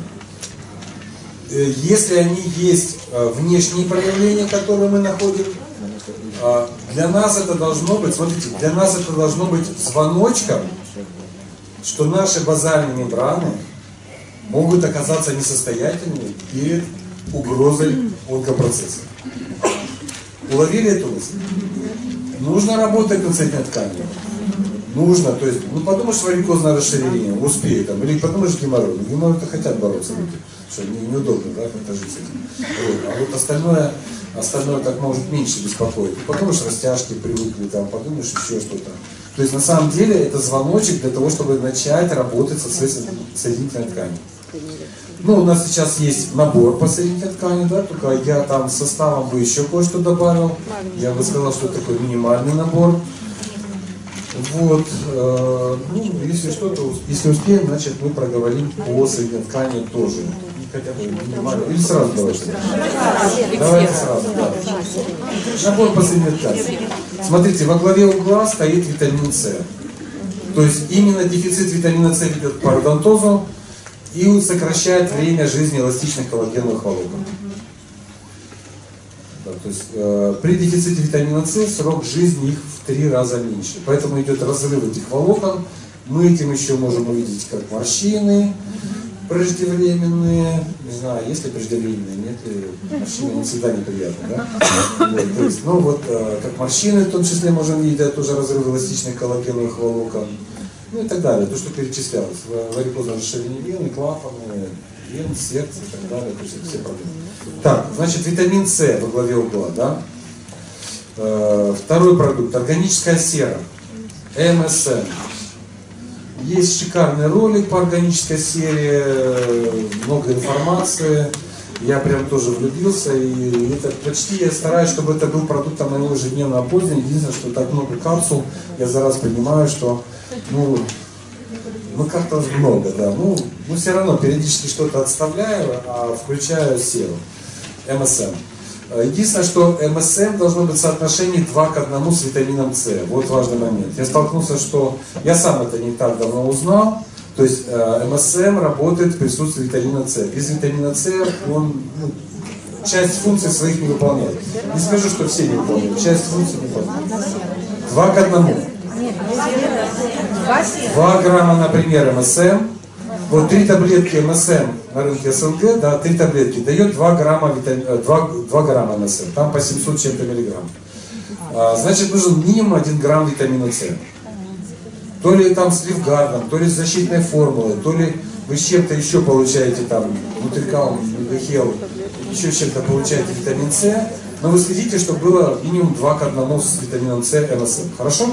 Если они есть внешние проявления, которые мы находим, для нас это должно быть, смотрите, для нас это должно быть звоночком, что наши базальные мембраны могут оказаться несостоятельными перед угрозой онкопроцесса. Уловили эту мысль? Нужно работать над соединительной тканью. Нужно, то есть, подумаешь, варикозное расширение, успеет там, или подумаешь, геморрой. Геморрой-то хотят бороться, что неудобно, да, как-то жить с этим. А вот остальное так может меньше беспокоить. Подумаешь, растяжки привыкли, там, подумаешь, еще что-то. То есть, на самом деле, это звоночек для того, чтобы начать работать со соединительной тканью. У нас сейчас есть набор по соединительной ткани, да, только я там составом бы еще кое-что добавил. Я бы сказал, что это такой минимальный набор. Вот, если что-то, если успеем, значит мы проговорим по соединительной ткани тоже. Хотя бы минимально. Или сразу давайте. Давайте сразу, да. Набор по соединительной ткани. Смотрите, во главе угла стоит витамин С. То есть именно дефицит витамина С ведет к пародонтозу и сокращает время жизни эластичных коллагеновых волокон. Да, то есть при дефиците витамина С срок жизни их в 3 раза меньше. Поэтому идет разрыв этих волокон. Мы этим еще можем увидеть как морщины, преждевременные, не знаю, есть ли преждевременные, нет ли, морщины не всегда неприятны, да? Вот, то есть, ну вот, как морщины в том числе можем видеть, это тоже разрыв эластичных коллагеновых волокон, ну и так далее, то, что перечислялось, варикозное расширение вены, клапаны, вен, сердце и так далее, то есть это все проблемы. Так, значит, витамин С во главе угла, да? Второй продукт, органическая сера, МСМ. Есть шикарный ролик по органической сере, много информации. Я прям тоже влюбился, и это почти я стараюсь, чтобы это был продуктом моего ежедневного пользования. Единственное, что так много капсул, я за раз понимаю, что ну как-то много, да. Ну все равно периодически что-то отставляю, а включаю серу, МСМ. Единственное, что МСМ должно быть в соотношении 2 к 1 с витамином С. Вот важный момент. Я столкнулся, что я сам это не так давно узнал. То есть МСМ работает в присутствии витамина С. Без витамина С он часть функций своих не выполняет. Не скажу, что все не выполняют. Часть функций не выполняет. 2 к 1. 2 грамма, например, МСМ. Вот 3 таблетки МСМ на рынке СНГ, да, 3 таблетки дает 2 грамма МСМ, там по 700 чем-то миллиграмм. Значит, нужен минимум 1 грамм витамина С. То ли там с Ливгардом, то ли с защитной формулой, то ли вы с чем-то еще получаете там, нутрикаум, мегахел, еще с чем-то получаете витамин С, но вы следите, чтобы было минимум 2 к 1 с витамином С МСМ. Хорошо?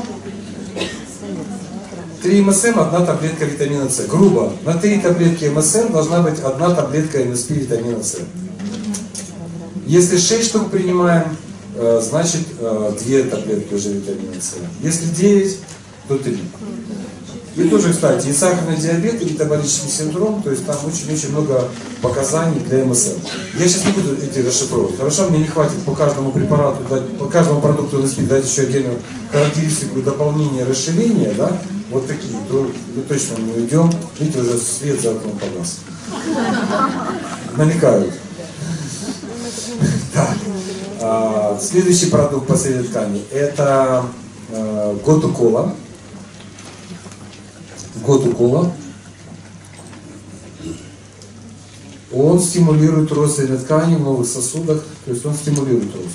3 МСМ, 1 таблетка витамина С. Грубо, на 3 таблетки МСМ должна быть 1 таблетка МСП витамина С. Если 6 штук принимаем, значит 2 таблетки уже витамина С. Если 9, то 3. И тоже, кстати, и сахарный диабет, и метаболический синдром, то есть там очень-очень много показаний для МСМ. Я сейчас не буду эти расшифровывать, хорошо? Мне не хватит по каждому препарату, по каждому продукту МСП дать еще отдельную характеристику дополнения, расширения, да? Вот такие, то мы точно не уйдем. Видите, уже свет за окном погас. Намекают. Так. Следующий продукт по среде ткани это Готу-кола. Готу-кола. Он стимулирует рост средней ткани в новых сосудах, то есть он стимулирует рост.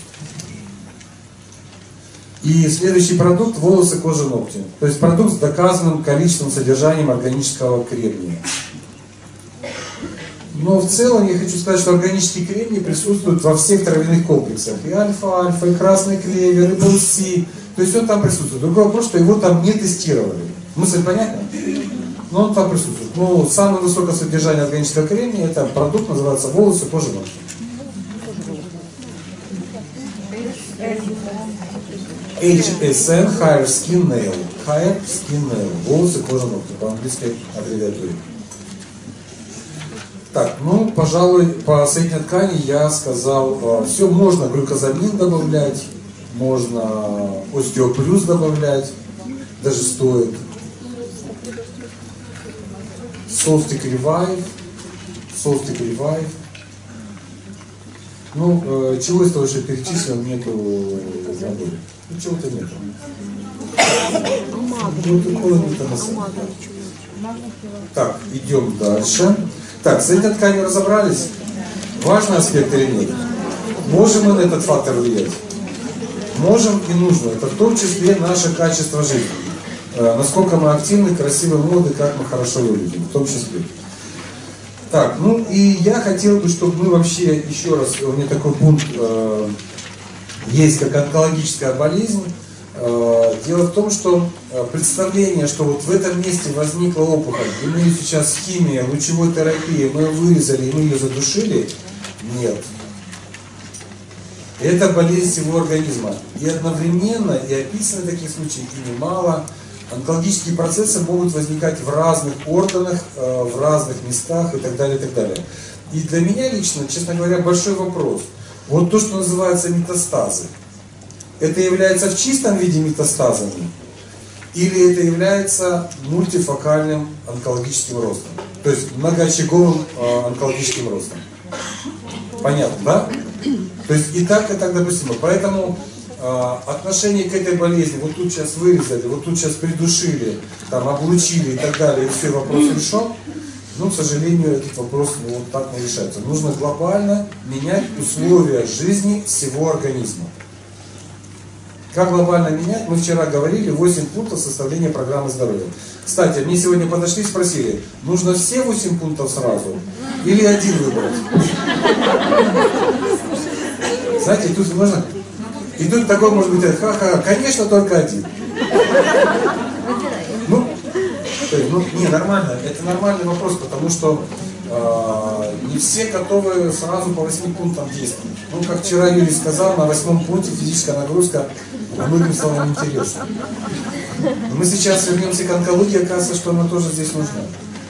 И следующий продукт – волосы, кожа, ногти. То есть продукт с доказанным количеством содержанием органического кремния. Но в целом я хочу сказать, что органический кремний присутствует во всех травяных комплексах. И альфа-альфа, и красный клевер, и булси. То есть он там присутствует. Другой вопрос, что его там не тестировали. Мысль понятна? Но он там присутствует. Но самое высокое содержание органического кремния – это продукт, называется волосы, кожа, ногти. HSN, Hair, Skin, Nail. Hair, Skin, Nail. Волосы, кожа, ногти. По английской аббревиатуре. Так, ну, пожалуй, по средней ткани я сказал, все, можно глюкозамин добавлять, можно остеоплюс добавлять, даже стоит. Solstic Revive. Ну, чего из того, что перечислил, нету забыли. Ну, чего-то нету. Так, идем дальше. Так, с этой тканью разобрались. Важный аспект или нет? Можем мы на этот фактор влиять? Можем и нужно. Это в том числе наше качество жизни. Насколько мы активны, красивы, молоды, как мы хорошо выглядим. В том числе. Так, ну и я хотел бы, чтобы мы вообще, еще раз, у меня такой пункт есть, как онкологическая болезнь. Дело в том, что представление, что вот в этом месте возникла опухоль, и мы сейчас химия, лучевой терапия, мы ее вырезали и мы ее задушили, нет. Это болезнь всего организма. И одновременно, и описаны такие случаи, и немало, онкологические процессы могут возникать в разных органах, в разных местах и так далее, и так далее. И для меня лично, честно говоря, большой вопрос. Вот то, что называется метастазы. Это является в чистом виде метастазами? Или это является мультифокальным онкологическим ростом? То есть многоочаговым онкологическим ростом? Понятно, да? То есть и так, допустимо. Поэтому отношение к этой болезни, вот тут сейчас вырезали, вот тут сейчас придушили, там облучили и так далее, и все, вопрос решен. Но, к сожалению, этот вопрос вот так не решается. Нужно глобально менять условия жизни всего организма. Как глобально менять? Мы вчера говорили 8 пунктов составления программы здоровья. Кстати, мне сегодня подошли и спросили, нужно все 8 пунктов сразу или один выбрать? Знаете, тут можно... И тут такой может быть, ха-ха, конечно, только один. Не, нормально, это нормальный вопрос, потому что не все готовы сразу по 8 пунктам действовать. Ну, как вчера Юрий сказал, на 8 пункте физическая нагрузка многим стало неинтересно. Но мы сейчас вернемся к онкологии, оказывается, что она тоже здесь нужна.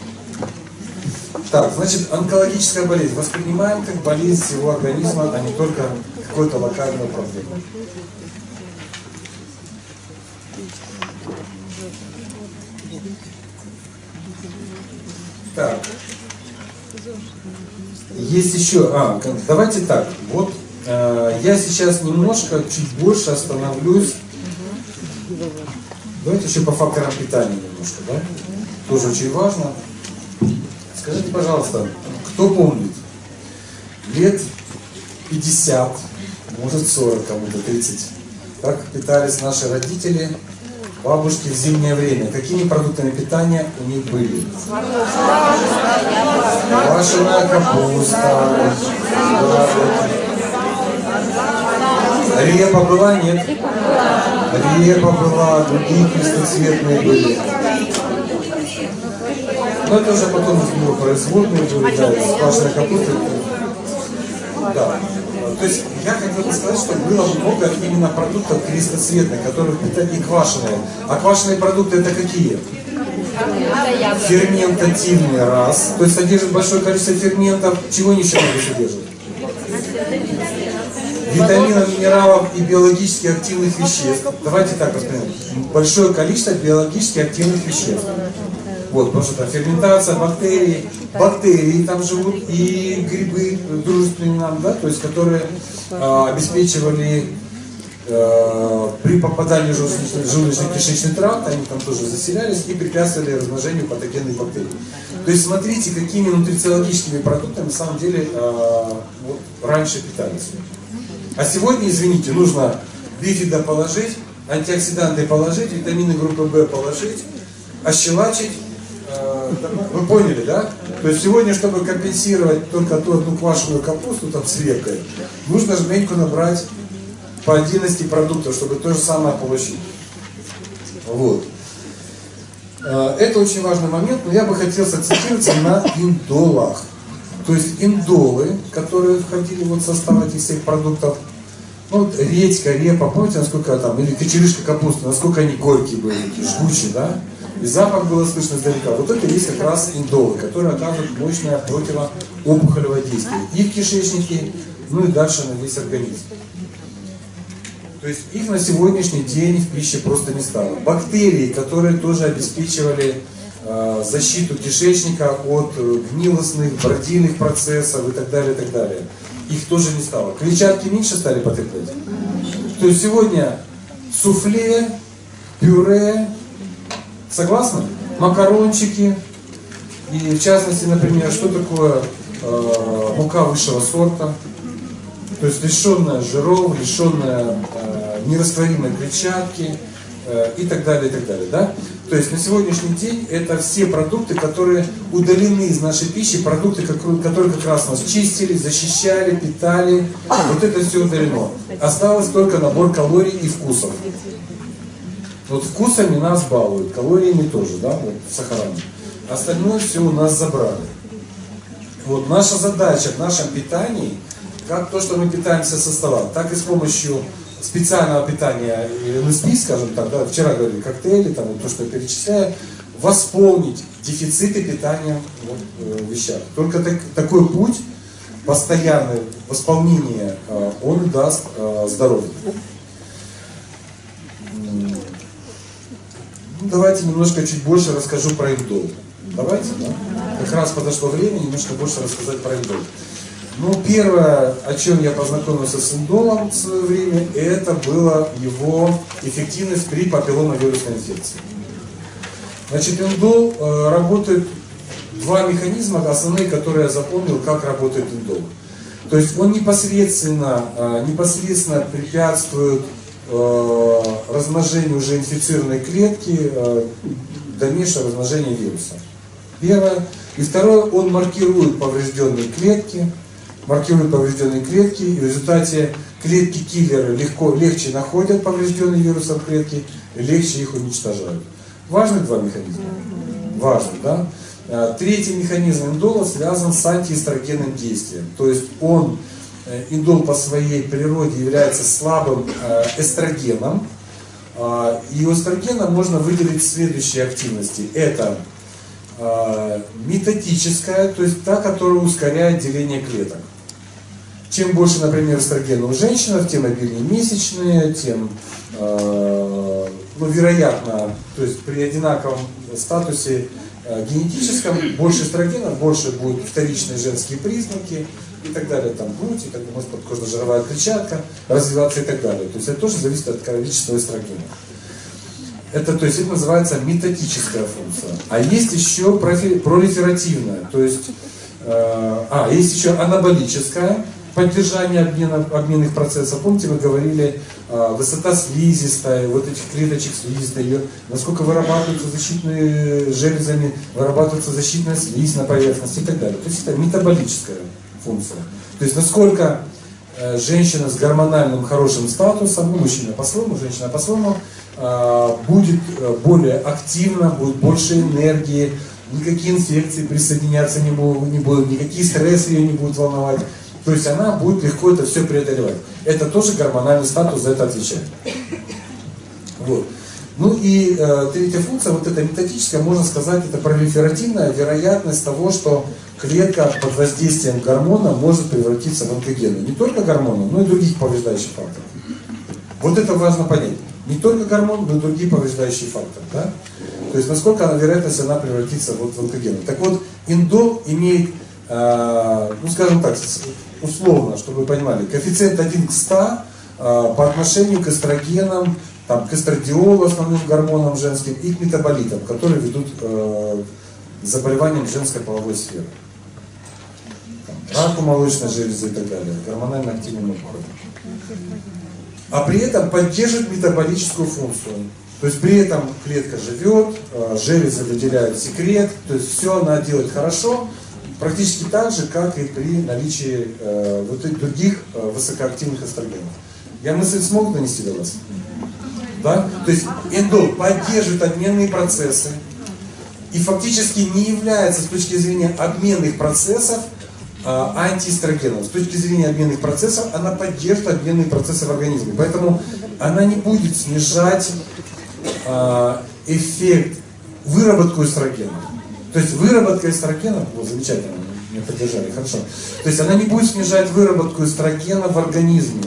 Так, значит, онкологическая болезнь воспринимаем как болезнь всего организма, а не только какую-то локальную проблему. Так, есть еще, давайте так, вот я сейчас немножко, чуть больше остановлюсь, давайте еще по факторам питания немножко, да, тоже очень важно. Скажите, пожалуйста, кто помнит, лет 50, может 40, кому-то 30, как питались наши родители, бабушки в зимнее время? Какими продуктами питания у них были? Квашеная капуста. Репа была? Нет? Репа была, другие крестоцветные были. Но это уже потом из него производные были, да, из квашеной капусты. Да. То есть я хотел бы сказать, что было много именно продуктов крестоцветных, которых питают и квашеные. А квашеные продукты это какие? Ферментативный раз. То есть содержит большое количество ферментов. Чего они еще много содержат? Витаминов, минералов и биологически активных веществ. Давайте так воспринимаем. Большое количество биологически активных веществ. Вот, потому что там ферментация, бактерии там живут, и грибы дружественные нам, да, то есть которые обеспечивали при попадании в желудочно-кишечный тракт, они там тоже заселялись и препятствовали размножению патогенных бактерий. То есть смотрите, какими нутрициологическими продуктами на самом деле вот, раньше питались. А сегодня, извините, нужно бифида положить, антиоксиданты положить, витамины группы В положить, ощелачить. Вы поняли, да? То есть сегодня, чтобы компенсировать только ту одну квашеную капусту там с репкой, нужно жменьку набрать по 11 продуктов, чтобы то же самое получить. Вот. Это очень важный момент, но я бы хотел сакцентироваться на индолах. То есть индолы, которые входили вот в состав этих всех продуктов, ну, вот редька, репа, помните, насколько там, или кочерышка капусты, насколько они горькие были, жгучие, да? И запах было слышно издалека. Вот это есть как раз индолы, которые оказывают мощное противоопухолевое действие и в кишечнике, ну и дальше на весь организм. То есть их на сегодняшний день в пище просто не стало. Бактерии, которые тоже обеспечивали защиту кишечника от гнилостных, бродильных процессов и так далее, их тоже не стало. Клетчатки меньше стали потреблять. То есть сегодня суфле, пюре, согласны? Макарончики. И в частности, например, что такое мука высшего сорта? То есть лишенная жиров, лишенная нерастворимой клетчатки и так далее, да? То есть на сегодняшний день это все продукты, которые удалены из нашей пищи, продукты, которые как раз нас чистили, защищали, питали. Вот это все удалено. Осталось только набор калорий и вкусов. Вот вкусами нас балуют, калориями тоже, да, вот сахарами. Остальное все у нас забрали. Вот наша задача в нашем питании, как то, что мы питаемся со стола, так и с помощью специального питания, НСП, скажем так, да, вчера говорили, коктейли, там, вот то, что я перечисляю, восполнить дефициты питания вот, в вещах. Только такой путь, постоянное восполнение, он даст здоровье. Давайте немножко чуть больше расскажу про индол. Давайте, да? Как раз подошло время немножко больше рассказать про индол. Ну, первое, о чем я познакомился с индолом в свое время, это была его эффективность при папилломовирусной инфекции. Значит, индол работает два механизма основные, которые я запомнил, как работает индол. То есть он непосредственно препятствует размножению уже инфицированной клетки, дальнейшее размножение вируса. Первое. И второе, он маркирует поврежденные клетки, и в результате клетки-киллеры легче находят поврежденные вирусом клетки, и легче их уничтожают. Важны два механизма? Важно, да? Третий механизм индола связан с антиэстрогенным действием. То есть индол по своей природе является слабым эстрогеном. И у эстрогена можно выделить следующие активности. Это метатическая, то есть та, которая ускоряет деление клеток. Чем больше, например, эстрогена у женщин, тем обильнее месячные, тем, вероятно, то есть при одинаковом статусе генетическом, больше эстрогена, больше будут вторичные женские признаки и так далее, там грудь, и так, может подкожно-жировая клетчатка развиваться и так далее. То есть это тоже зависит от количества эстрогена. Это называется метатическая функция. А есть еще пролиферативная, то есть, есть еще анаболическая, поддержание обменных процессов. Помните, мы говорили, высота слизистой, вот этих клеточек слизистой, насколько вырабатываются защитные железами, вырабатывается защитная слизь на поверхности и так далее. То есть это метаболическая функция. То есть насколько женщина с гормональным хорошим статусом, мужчина по-своему, женщина по-своему, будет более активна, будет больше энергии, никакие инфекции присоединяться не будут, никакие стрессы ее не будут волновать. То есть она будет легко это все преодолевать. Это тоже гормональный статус за это отвечает. Вот. Ну и третья функция, вот эта метатическая, можно сказать, это пролиферативная вероятность того, что клетка под воздействием гормона может превратиться в онкогены. Не только гормона, но и других повреждающих факторов. Вот это важно понять. Не только гормон, но и другие повреждающие факторы. Да? То есть насколько вероятность она превратится в онкогены. Так вот, индол имеет, скажем так, условно, чтобы вы понимали, коэффициент 1 к 100 по отношению к эстрогенам, к эстрадиолу, основным гормонам женским, и к метаболитам, которые ведут к заболеваниям женской половой сферы. Раку молочной железы и так далее, гормонально активным опухолям. А при этом поддерживает метаболическую функцию. То есть при этом клетка живет, железы выделяют секрет, то есть все она делает хорошо, практически так же, как и при наличии других высокоактивных эстрогенов. Я мысль смог донести до вас? Да? То есть индол поддерживает обменные процессы и фактически не является с точки зрения обменных процессов антиэстрогеном. С точки зрения обменных процессов она поддерживает обменные процессы в организме. Поэтому она не будет снижать эффект, выработку эстрогена. То есть выработка эстрогена, замечательно, меня поддержали, хорошо. То есть она не будет снижать выработку эстрогена в организме.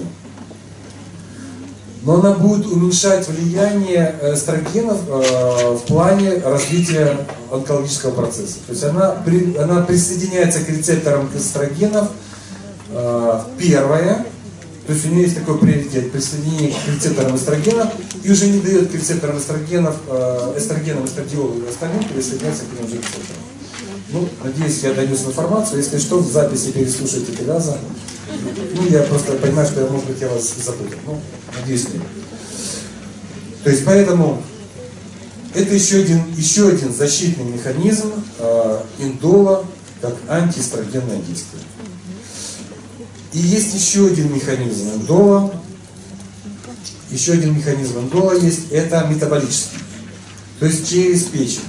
Но она будет уменьшать влияние эстрогенов в плане развития онкологического процесса. То есть она присоединяется к рецепторам эстрогенов первое, то есть у нее есть такой приоритет присоединение к рецепторам эстрогенов и уже не дает к рецепторам эстрогенам, эстрадиолу и остальным присоединяться к ним же рецепторам. Ну, надеюсь, я донес информацию. Если что, в записи переслушайте 3 раза. Я просто понимаю, что, может быть, я вас запутал. Надеюсь, нет. То есть, поэтому это еще один защитный механизм индола, как антиэстрогенное действие. И есть еще один механизм индола. Еще один механизм индола есть, это метаболический. То есть через печень.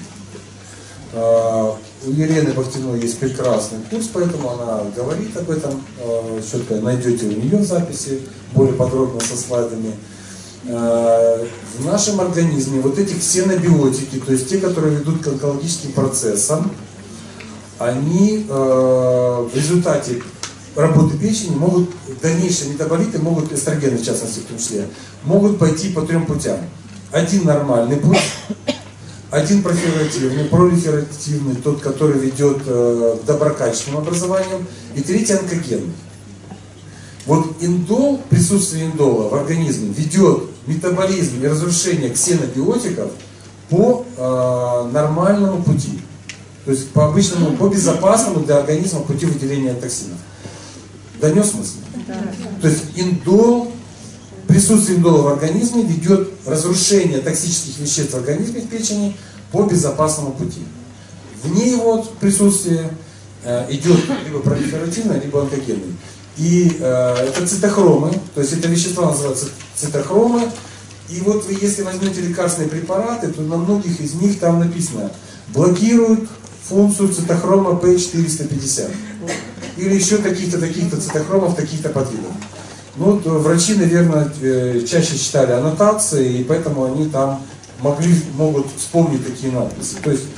У Елены Бахтиной есть прекрасный курс, поэтому она говорит об этом. Четко найдете у нее записи, более подробно со слайдами. В нашем организме вот эти ксенобиотики, то есть те, которые ведут к онкологическим процессам, они в результате работы печени могут, дальнейшие метаболиты могут, эстрогены в частности в том числе, могут пойти по 3 путям. Один нормальный путь, один пролиферативный, тот, который ведет к доброкачественным образованиям, и третий онкогенный. Вот индол, присутствие индола в организме ведет метаболизм и разрушение ксенобиотиков по нормальному пути. То есть по обычному, по безопасному для организма пути выделения токсинов. Донес мысль? Да. То есть индол, присутствие индола в организме ведет разрушение токсических веществ в организме, в печени, по безопасному пути. Вне его присутствия идет либо пролиферативный, либо онкогенный. И это цитохромы, то есть это вещества называются цитохромы. И вот вы, если возьмете лекарственные препараты, то на многих из них там написано блокируют функцию цитохрома P450. Или еще таких-то цитохромов, таких-то подвидов. Ну, вот, врачи, наверное, чаще читали аннотации, и поэтому они там могут вспомнить такие надписи. То есть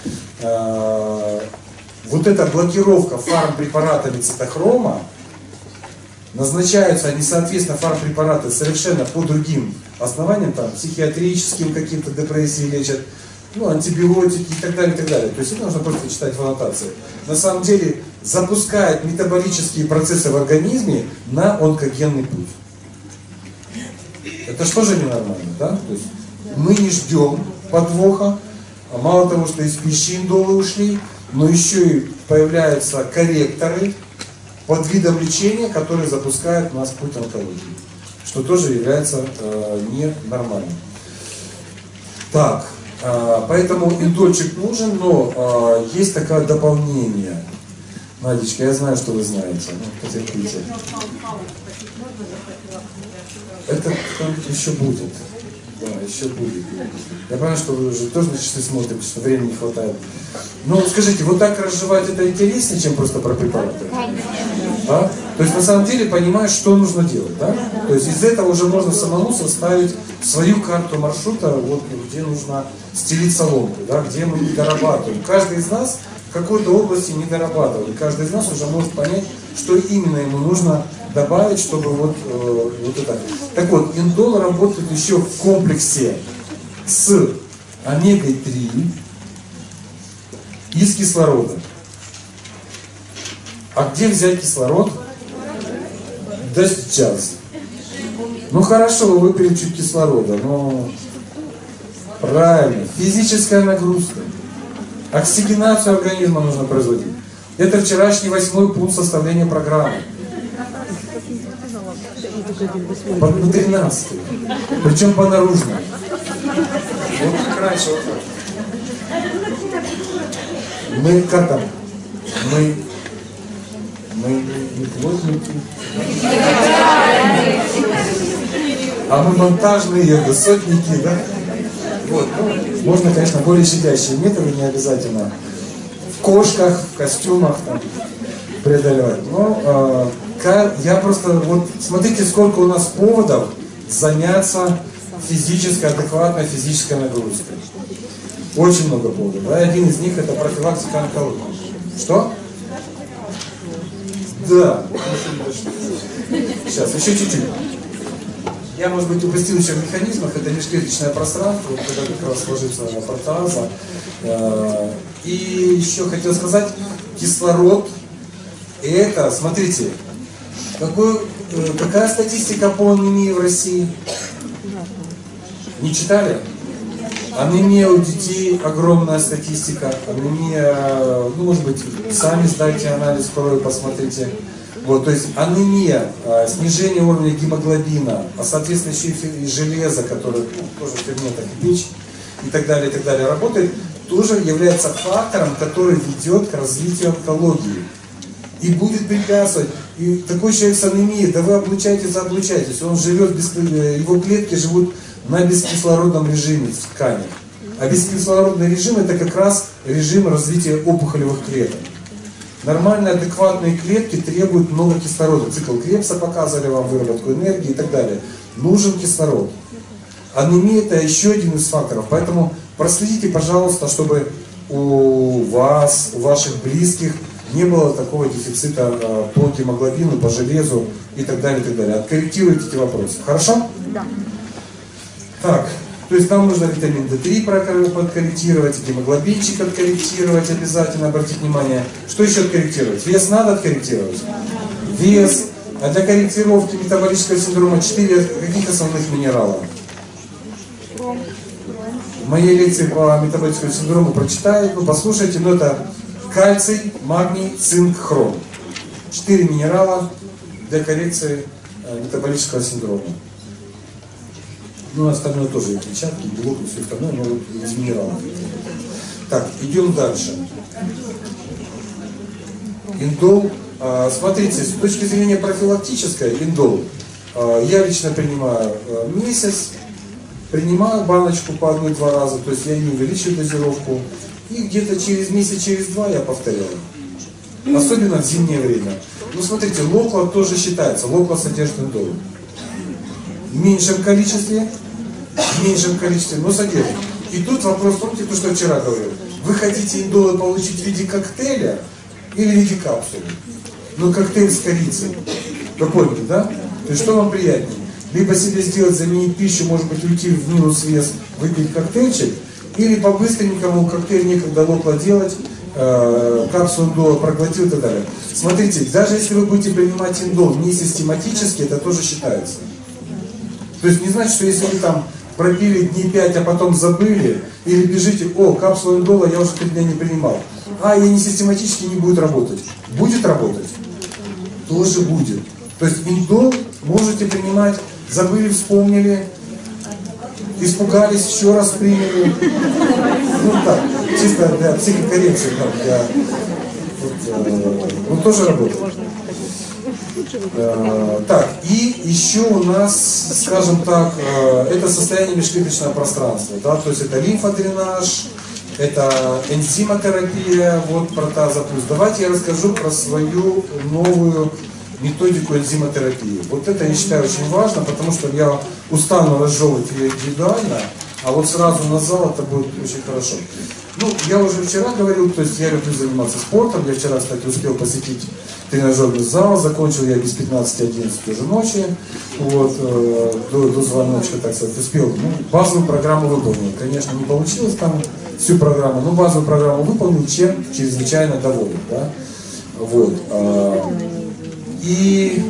вот эта блокировка фармпрепаратами цитохрома, назначаются они, соответственно, фармпрепараты совершенно по другим основаниям, там, психиатрическим каким-то депрессии лечат, ну, антибиотики и так далее, и так далее. То есть это нужно просто читать в аннотации. На самом деле запускает метаболические процессы в организме на онкогенный путь. Это что же ненормально, да? То есть мы не ждем подвоха, а мало того, что из пищи индолы ушли, но еще и появляются корректоры под видом лечения, которые запускают нас в путь онкологии, что тоже является ненормальным. Так, поэтому индольчик нужен, но есть такое дополнение. Надечка, я знаю, что вы знаете. Ну, потерпите. Это еще будет. Да, еще будет. Я понимаю, что вы уже тоже на часы смотрите, что времени не хватает. Но скажите, вот так разжевать это интереснее, чем просто про препараты? Да? То есть на самом деле понимаешь, что нужно делать. Да? То есть из этого уже можно самому составить свою карту маршрута, вот, где нужно стелить соломку, да? Где мы не дорабатываем. Каждый из нас в какой-то области не дорабатывал. И каждый из нас уже может понять, что именно ему нужно добавить, чтобы вот это. Так вот, индол работает еще в комплексе с омегой-3 и с кислородом. А где взять кислород? Да сейчас. Ну хорошо, вы выпили чуть кислорода, но правильно, физическая нагрузка. Оксигенацию организма нужно производить. Это вчерашний 8-й пункт составления программы. По 13-й. Причем по наружной. Вот как раньше. Вот так. Мы как там? Мы не плотники. А мы монтажные высотники, да? Вот. Можно, конечно, более щадящие методы, не обязательно в кошках, в костюмах там, преодолевать. Но я просто, вот смотрите, сколько у нас поводов заняться физической, адекватной физической нагрузкой. Очень много поводов. Да? Один из них это профилактика онкологии. Что? Да. Сейчас, еще чуть-чуть. Я, может быть, упустил еще в механизмах, это межклеточное пространство, вот, когда как раз ложится протеаза. И еще хотел сказать, кислород, это, смотрите, какая статистика по анемии в России? Не читали? Анемия у детей, огромная статистика. Анемия, ну, может быть, сами сдайте анализ крови, посмотрите. Вот, то есть анемия, снижение уровня гемоглобина, а соответственно еще и железо, которое тоже в ферментах печь и так далее, работает, тоже является фактором, который ведет к развитию онкологии. И будет препятствовать. И такой человек с анемией, да вы облучаетесь, он живет, его клетки живут на бескислородном режиме в ткани. А бескислородный режим это как раз режим развития опухолевых клеток. Нормальные, адекватные клетки требуют много кислорода. Цикл Крепса показывали вам выработку энергии и так далее. Нужен кислород. Анемия это еще один из факторов. Поэтому проследите, пожалуйста, чтобы у вас, у ваших близких не было такого дефицита по гемоглобину, по железу и так далее, и так далее. Откорректируйте эти вопросы. Хорошо? Да. Так. То есть нам нужно витамин D3 подкорректировать, гемоглобинчик откорректировать обязательно, обратите внимание. Что еще откорректировать? Вес надо откорректировать? Вес. А для корректировки метаболического синдрома 4 каких основных минералов? В моей лекции по метаболическому синдрому прочитайте, ну послушайте, но это кальций, магний, цинк, хром. 4 минерала для коррекции метаболического синдрома. Ну, остальное тоже и клетчатки, и белок, и все остальное, но вот из минералов. Так, идем дальше. Индол. Смотрите, с точки зрения профилактической, индол я лично принимаю месяц, принимаю баночку по 1-2 раза, то есть я не увеличиваю дозировку, и где-то через месяц, через 2 я повторяю. Особенно в зимнее время. Ну, смотрите, локла тоже считается, локла содержит индол. В меньшем количестве, но содержит. И тут вопрос, помните, то, что я вчера говорил, вы хотите индолы получить в виде коктейля или в виде капсулы? Ну, коктейль с корицей. Вы поняли, да? То есть, что вам приятнее? Либо себе сделать, заменить пищу, может быть, уйти в минус вес, выпить коктейльчик, или по-быстренькому коктейль некогда локла делать, капсулу индола проглотил и так далее. Смотрите, даже если вы будете принимать индол не систематически, это тоже считается. То есть, не значит, что если вы там пропили дней 5, а потом забыли, или бежите, о, капсулу индола я уже 3 дня не принимал. А, я не систематически не будет работать. Будет работать? Тоже будет. То есть индол можете принимать, забыли, вспомнили, испугались, еще раз приняли. Ну так, чисто для психокоррекции, ну тоже работает. Так, и еще у нас, скажем так, это состояние межклеточного пространства, да, то есть это лимфодренаж, это энзимотерапия, вот протаза плюс. Давайте я расскажу про свою новую методику энзимотерапии. Вот это я считаю очень важно, потому что я устану разжевывать ее индивидуально, а вот сразу на зал это будет очень хорошо. Ну, я уже вчера говорил, то есть я люблю заниматься спортом, я вчера, кстати, успел посетить тренажерный зал, закончил я без 15-11 уже ночи, вот, до звоночка, так сказать, успел, ну, базовую программу выполнил. Конечно, не получилось там всю программу, но базовую программу выполнил, чем чрезвычайно доволен, да, вот. И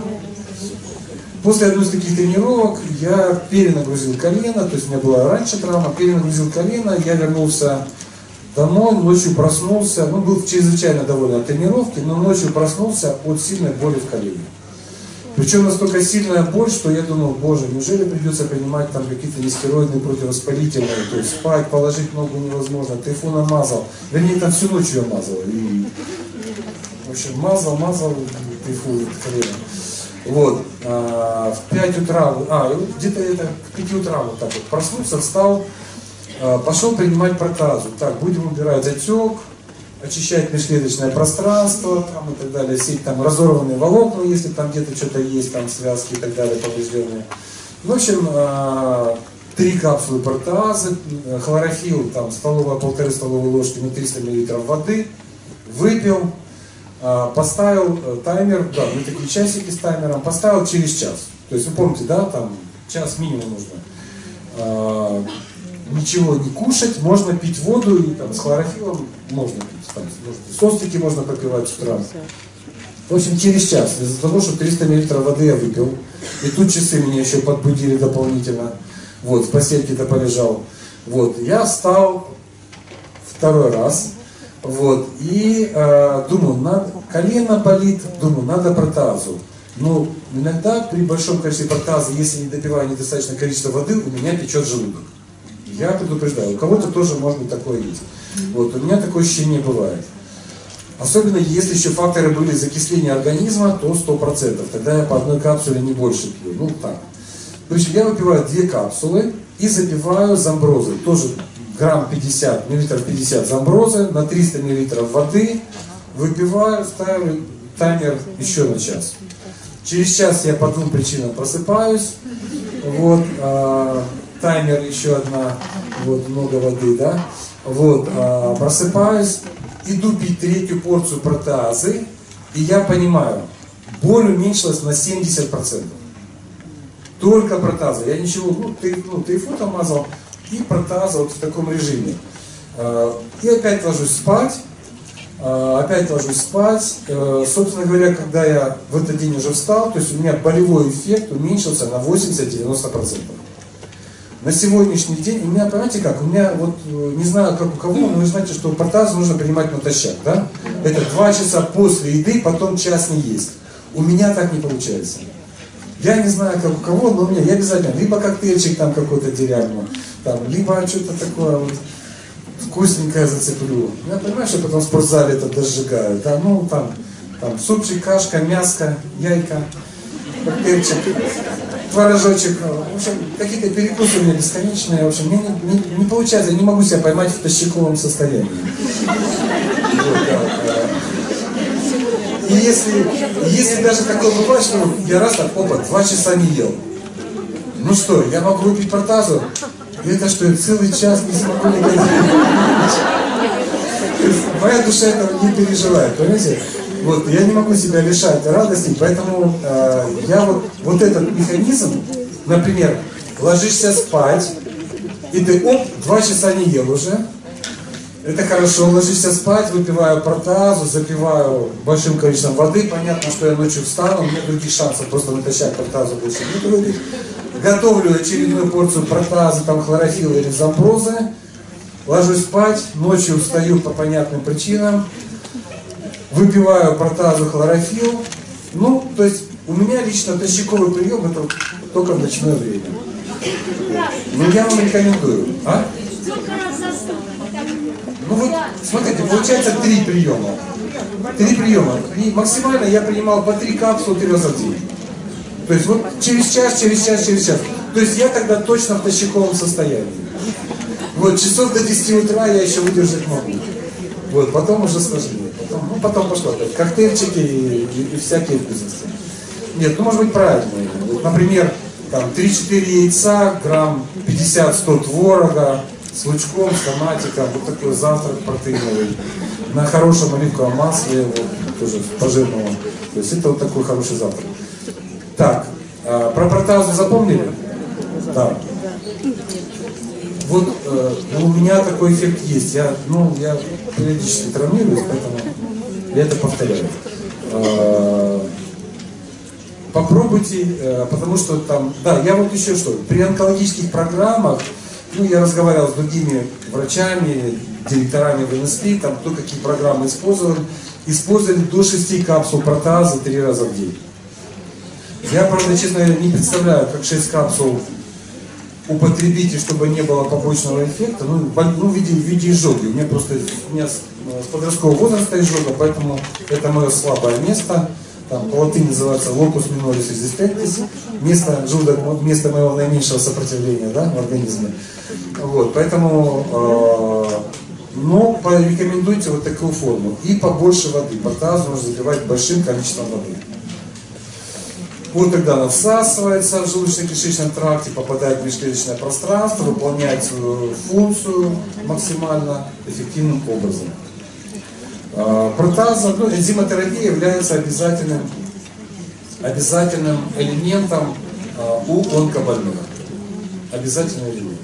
после одной из таких тренировок я перенагрузил колено, то есть у меня была раньше травма, перенагрузил колено, я вернулся домой, ночью проснулся, ну, был чрезвычайно доволен от тренировки, но ночью проснулся от сильной боли в колене. Причем настолько сильная боль, что я думал, боже, неужели придется принимать там какие-то нестероидные противовоспалительные, то есть спать, положить ногу невозможно, тайфуном мазал, вернее, там всю ночь ее мазал, и, в общем, мазал, тайфун, колено. Вот, в 5 утра, где-то это к 5 утра вот так вот проснулся, встал, пошел принимать протазу. Так, будем убирать отек, очищать межклеточное пространство там, и так далее, сеть там разорванные волокна, если там где-то что-то есть, там связки и так далее поврежденные. В общем, 3 капсулы протазы, хлорофилл, там, 1,5 столовые ложки на 300 мл воды, выпил, поставил таймер, да, мы такие часики с таймером, поставил через час. То есть вы помните, да, там час минимум нужно. Ничего не кушать, можно пить воду, и там с хлорофиллом можно пить, там, состики можно попивать с утра. В общем, через час, из-за того, что 300 мл воды я выпил, и тут часы меня еще подбудили дополнительно, вот, в постельке-то полежал, вот, я встал 2-й раз, вот, и думаю, колено болит, думаю, надо протазу. Но иногда при большом количестве протазы, если не допиваю недостаточное количество воды, у меня течет желудок. Я предупреждаю, у кого-то тоже может быть такое есть. Вот, у меня такое ощущение бывает. Особенно если еще факторы были закисления организма, то 100%. Тогда я по 1 капсуле не больше пью. Ну так. То есть я выпиваю 2 капсулы и запиваю замброзой. Тоже грамм 50, миллилитров 50 замброзы на 300 миллилитров воды. Выпиваю, ставлю таймер еще на час. Через час я по 2 причинам просыпаюсь. Вот. Таймер еще одна, вот, много воды, да, вот, просыпаюсь, иду пить 3-ю порцию протазы, и я понимаю, боль уменьшилась на 70%. Только протаза, я ничего, тайфун мазал, и протаза вот в таком режиме. И опять ложусь спать, собственно говоря, когда я в этот день уже встал, то есть у меня болевой эффект уменьшился на 80-90%. На сегодняшний день, у меня, понимаете как, у меня вот, не знаю как у кого, но вы знаете, что протазу нужно принимать натощак, да? это 2 часа после еды, потом час не есть. У меня так не получается. Я не знаю, как у кого, но у меня я обязательно либо коктейльчик там какой-то деревянный, там, либо что-то такое вот вкусненькое зацеплю. Я понимаю, что потом в спортзале это дожигаю. Да, ну там супчик, кашка, мяско, яйка, коктейльчик, творожочек. В общем, какие-то перекусы у меня бесконечные. В общем, мне не получается, я не могу себя поймать в тощаковом состоянии. И если даже такое бывает, что я раз так, 2 часа не ел. Ну что, я могу выпить портазу? Это что, я целый час не смогу никогда. Моя душа этого не переживает, понимаете? Вот, я не могу себя лишать радости, поэтому я вот этот механизм, например, ложишься спать, и ты 2 часа не ел уже. Это хорошо, ложишься спать, выпиваю портазу, запиваю большим количеством воды. Понятно, что я ночью встану, у меня других шансов просто натощак портазу больше не выпить. Готовлю очередную порцию портазы, там хлорофилла или замброзы. Ложусь спать, ночью встаю по понятным причинам. Выпиваю портазу, хлорофилл. Ну, то есть у меня лично тощаковый прием это только в ночное время. Но я вам рекомендую. А? Ну вот, смотрите, получается 3 приема. 3 приема. И максимально я принимал по 3 капсулы 3 раза в день. То есть вот через час. То есть я тогда точно в тощаковом состоянии. Вот часов до 10 утра я еще выдержать могу. Вот, потом уже сложнее. Потом пошло опять коктейльчики и всякие вкусности. Нет, ну может быть правильные. Вот, например, там 3-4 яйца, грамм 50-100 творога, с лучком, с томатиком, вот такой завтрак протеиновый, на хорошем оливковом масле, вот, тоже пожирного. То есть это вот такой хороший завтрак. Так, про портазу запомнили? Да. Вот у меня такой эффект есть. Я периодически травмируюсь, поэтому я это повторяю. Попробуйте, потому что там, да, я вот еще что, при онкологических программах, я разговаривал с другими врачами, директорами в НСП, там кто какие программы использовали до 6 капсул портазы 3 раза в день. Я, правда, честно говоря, не представляю, как 6 капсул употребить, чтобы не было побочного эффекта, в виде изжоги. У меня с подросткового возраста изжога, поэтому это мое слабое место. Там по латыни называется locus minoris existentis, место моего наименьшего сопротивления, да, в организме. Вот, поэтому, порекомендуйте вот такую форму. И побольше воды. Портазу нужно заливать большим количеством воды. Вот тогда она всасывается в желудочно-кишечном тракте, попадает в межклеточное пространство, выполняет свою функцию максимально эффективным образом. Портаза, энзимотерапия является обязательным элементом у онкобольных. Обязательный элемент.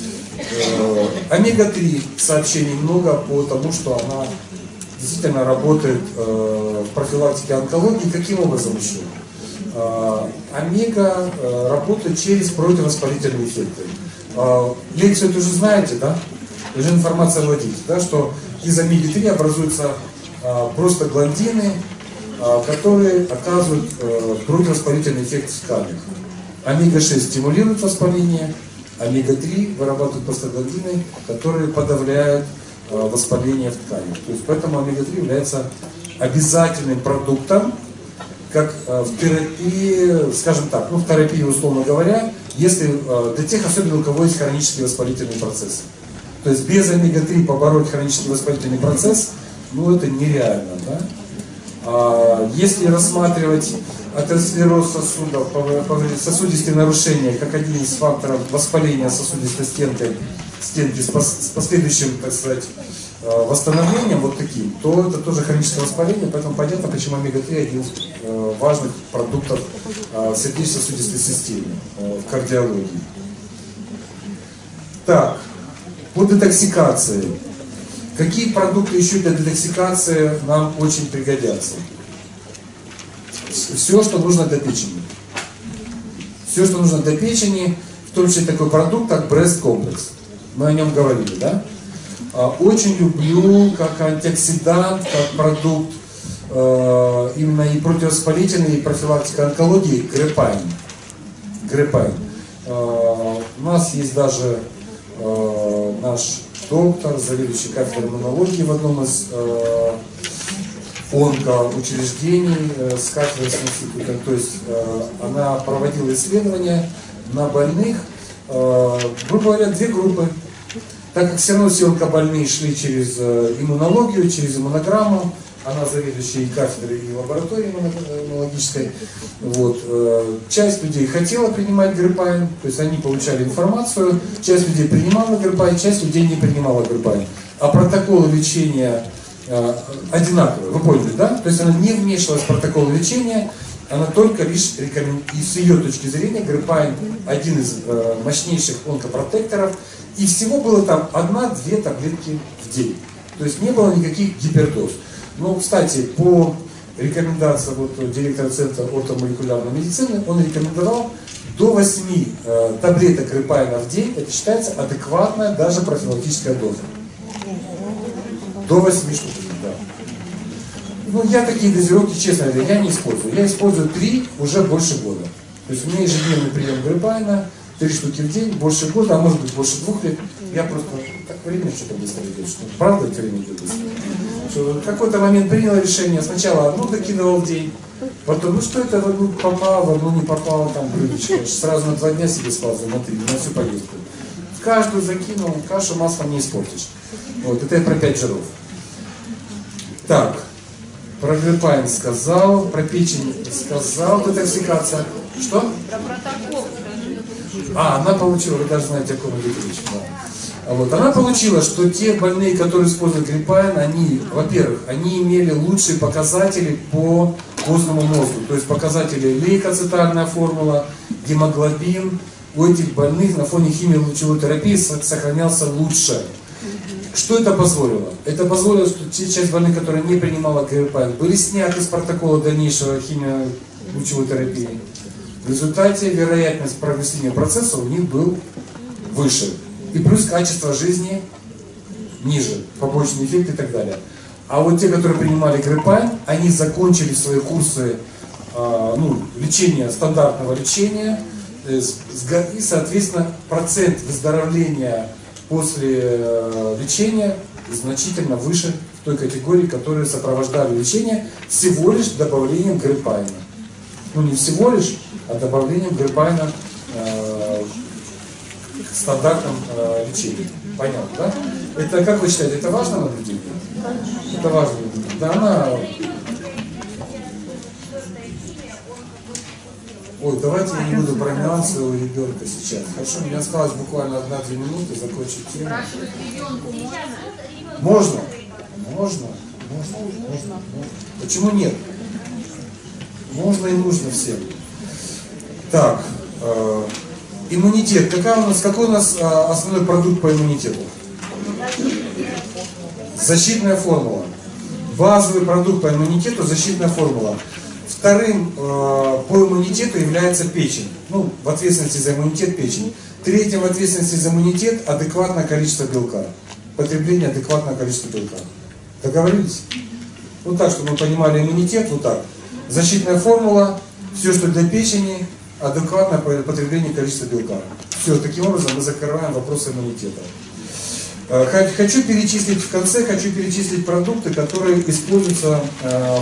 Омега-3 сообщений много по тому, что она действительно работает в профилактике онкологии. Каким образом еще? Омега работает через противовоспалительные эффекты. Лекцию это уже знаете, да? Уже информация владеете, да, что из омеги-3 образуются простагландины, которые оказывают противовоспалительный эффект в тканях. Омега-6 стимулирует воспаление, омега-3 вырабатывают простагландины, которые подавляют воспаление в тканях. То есть поэтому омега-3 является обязательным продуктом, как в терапии, скажем так, в терапии, условно говоря, если для тех, особенно у кого есть хронические воспалительные процессы. То есть без омега-3 побороть хронический воспалительный процесс, это нереально, да? Если рассматривать атеросклероз сосудов, сосудистые нарушения, как один из факторов воспаления сосудистой стенки с последующим, так сказать, восстановлением вот таким, то это тоже хроническое воспаление, поэтому понятно, почему омега-3 один из важных продуктов сердечно-сосудистой системы в кардиологии. Так, по детоксикации. Какие продукты еще для детоксикации нам очень пригодятся? Все, что нужно для печени. Все, что нужно для печени, в том числе такой продукт, как Breast Complex. Мы о нем говорили, да? Очень люблю как антиоксидант, как продукт именно и противовоспалительной, и профилактика онкологии грепайн. Грепайн. У нас есть даже наш доктор, заведующий кафедрой иммунологии в одном из онкоучреждений с кафедрой института. То есть она проводила исследования на больных, грубо говоря, две группы. Так как все равно все онкобольные шли через иммунологию, через иммунограмму, она заведующая и кафедрой, и лабораторией иммунологической. Вот. Часть людей хотела принимать грепайн, то есть они получали информацию, часть людей принимала грепайн, часть людей не принимала грепайн. А протоколы лечения одинаковые, вы поняли, да? То есть она не вмешивалась в протокол лечения, она только лишь рекомендует, и с ее точки зрения грепайн один из мощнейших онкопротекторов, и всего было там 1-2 таблетки в день. То есть не было никаких гипердоз. Но, кстати, по рекомендации директора Центра ортомолекулярной медицины, он рекомендовал до 8 таблеток грепайна в день, это считается адекватная даже профилактическая доза. До 8 штук, да. Ну, я такие дозировки, честно говоря, я не использую. Я использую 3 уже больше года. То есть у меня ежедневный прием грепайна, 3 штуки в день, больше года, а может быть больше 2 лет. Я просто, так время что-то быстро идет, что правда это время идет быстро. В какой-то момент принял решение, сначала одну докидывал в день, потом, ну что это, в одну попал, в одну не попал, там блюдечко, сразу на 2 дня себе спазу, на 3, на всю поездку. В каждую закинул, кашу маслом не испортишь. Вот, это я про 5 жиров. Так, про грепайн сказал, про печень сказал, детоксикация. Что? Про протокол. Она получила, вы даже знаете, о ком идет речь. Да. Вот. Она получила, что те больные, которые используют грепайн, они, во-первых, они имели лучшие показатели по костному мозгу. То есть показатели лейкоцитарная формула, гемоглобин у этих больных на фоне химиолучевой терапии сохранялся лучше. Что это позволило? Это позволило, что те часть больных, которые не принимала грепайн, были сняты с протокола дальнейшего химиолучевой терапии. В результате вероятность прогрессивного процесса у них был выше. И плюс качество жизни ниже, побочные эффекты и так далее. А вот те, которые принимали грепайн, они закончили свои курсы лечения, стандартного лечения, и, соответственно, процент выздоровления после лечения значительно выше в той категории, которые сопровождали лечение всего лишь добавлением грепайна. Ну не всего лишь, а добавлением грепайна к стандартным лечениям. Понятно, да? Это, как вы считаете, это важное наблюдение? Это важное наблюдение. Да, она... Ой, давайте я не буду про нюансы у ребенка сейчас. Хорошо, у меня осталось буквально 1-2 минуты закончить тему. Можно? Можно. Почему нет? Можно и нужно всем. Так, иммунитет. Какой у нас основной продукт по иммунитету? Защитная формула. Базовый продукт по иммунитету – защитная формула. Вторым по иммунитету является печень. Ну, в ответственности за иммунитет печень. Третьим в ответственности за иммунитет адекватное количество белка. Потребление адекватного количества белка. Договорились? Вот так, чтобы мы понимали иммунитет, вот так. Защитная формула, все, что для печени, адекватное потребление количества белка. Все, таким образом мы закрываем вопрос иммунитета. Хочу перечислить в конце, продукты, которые используются в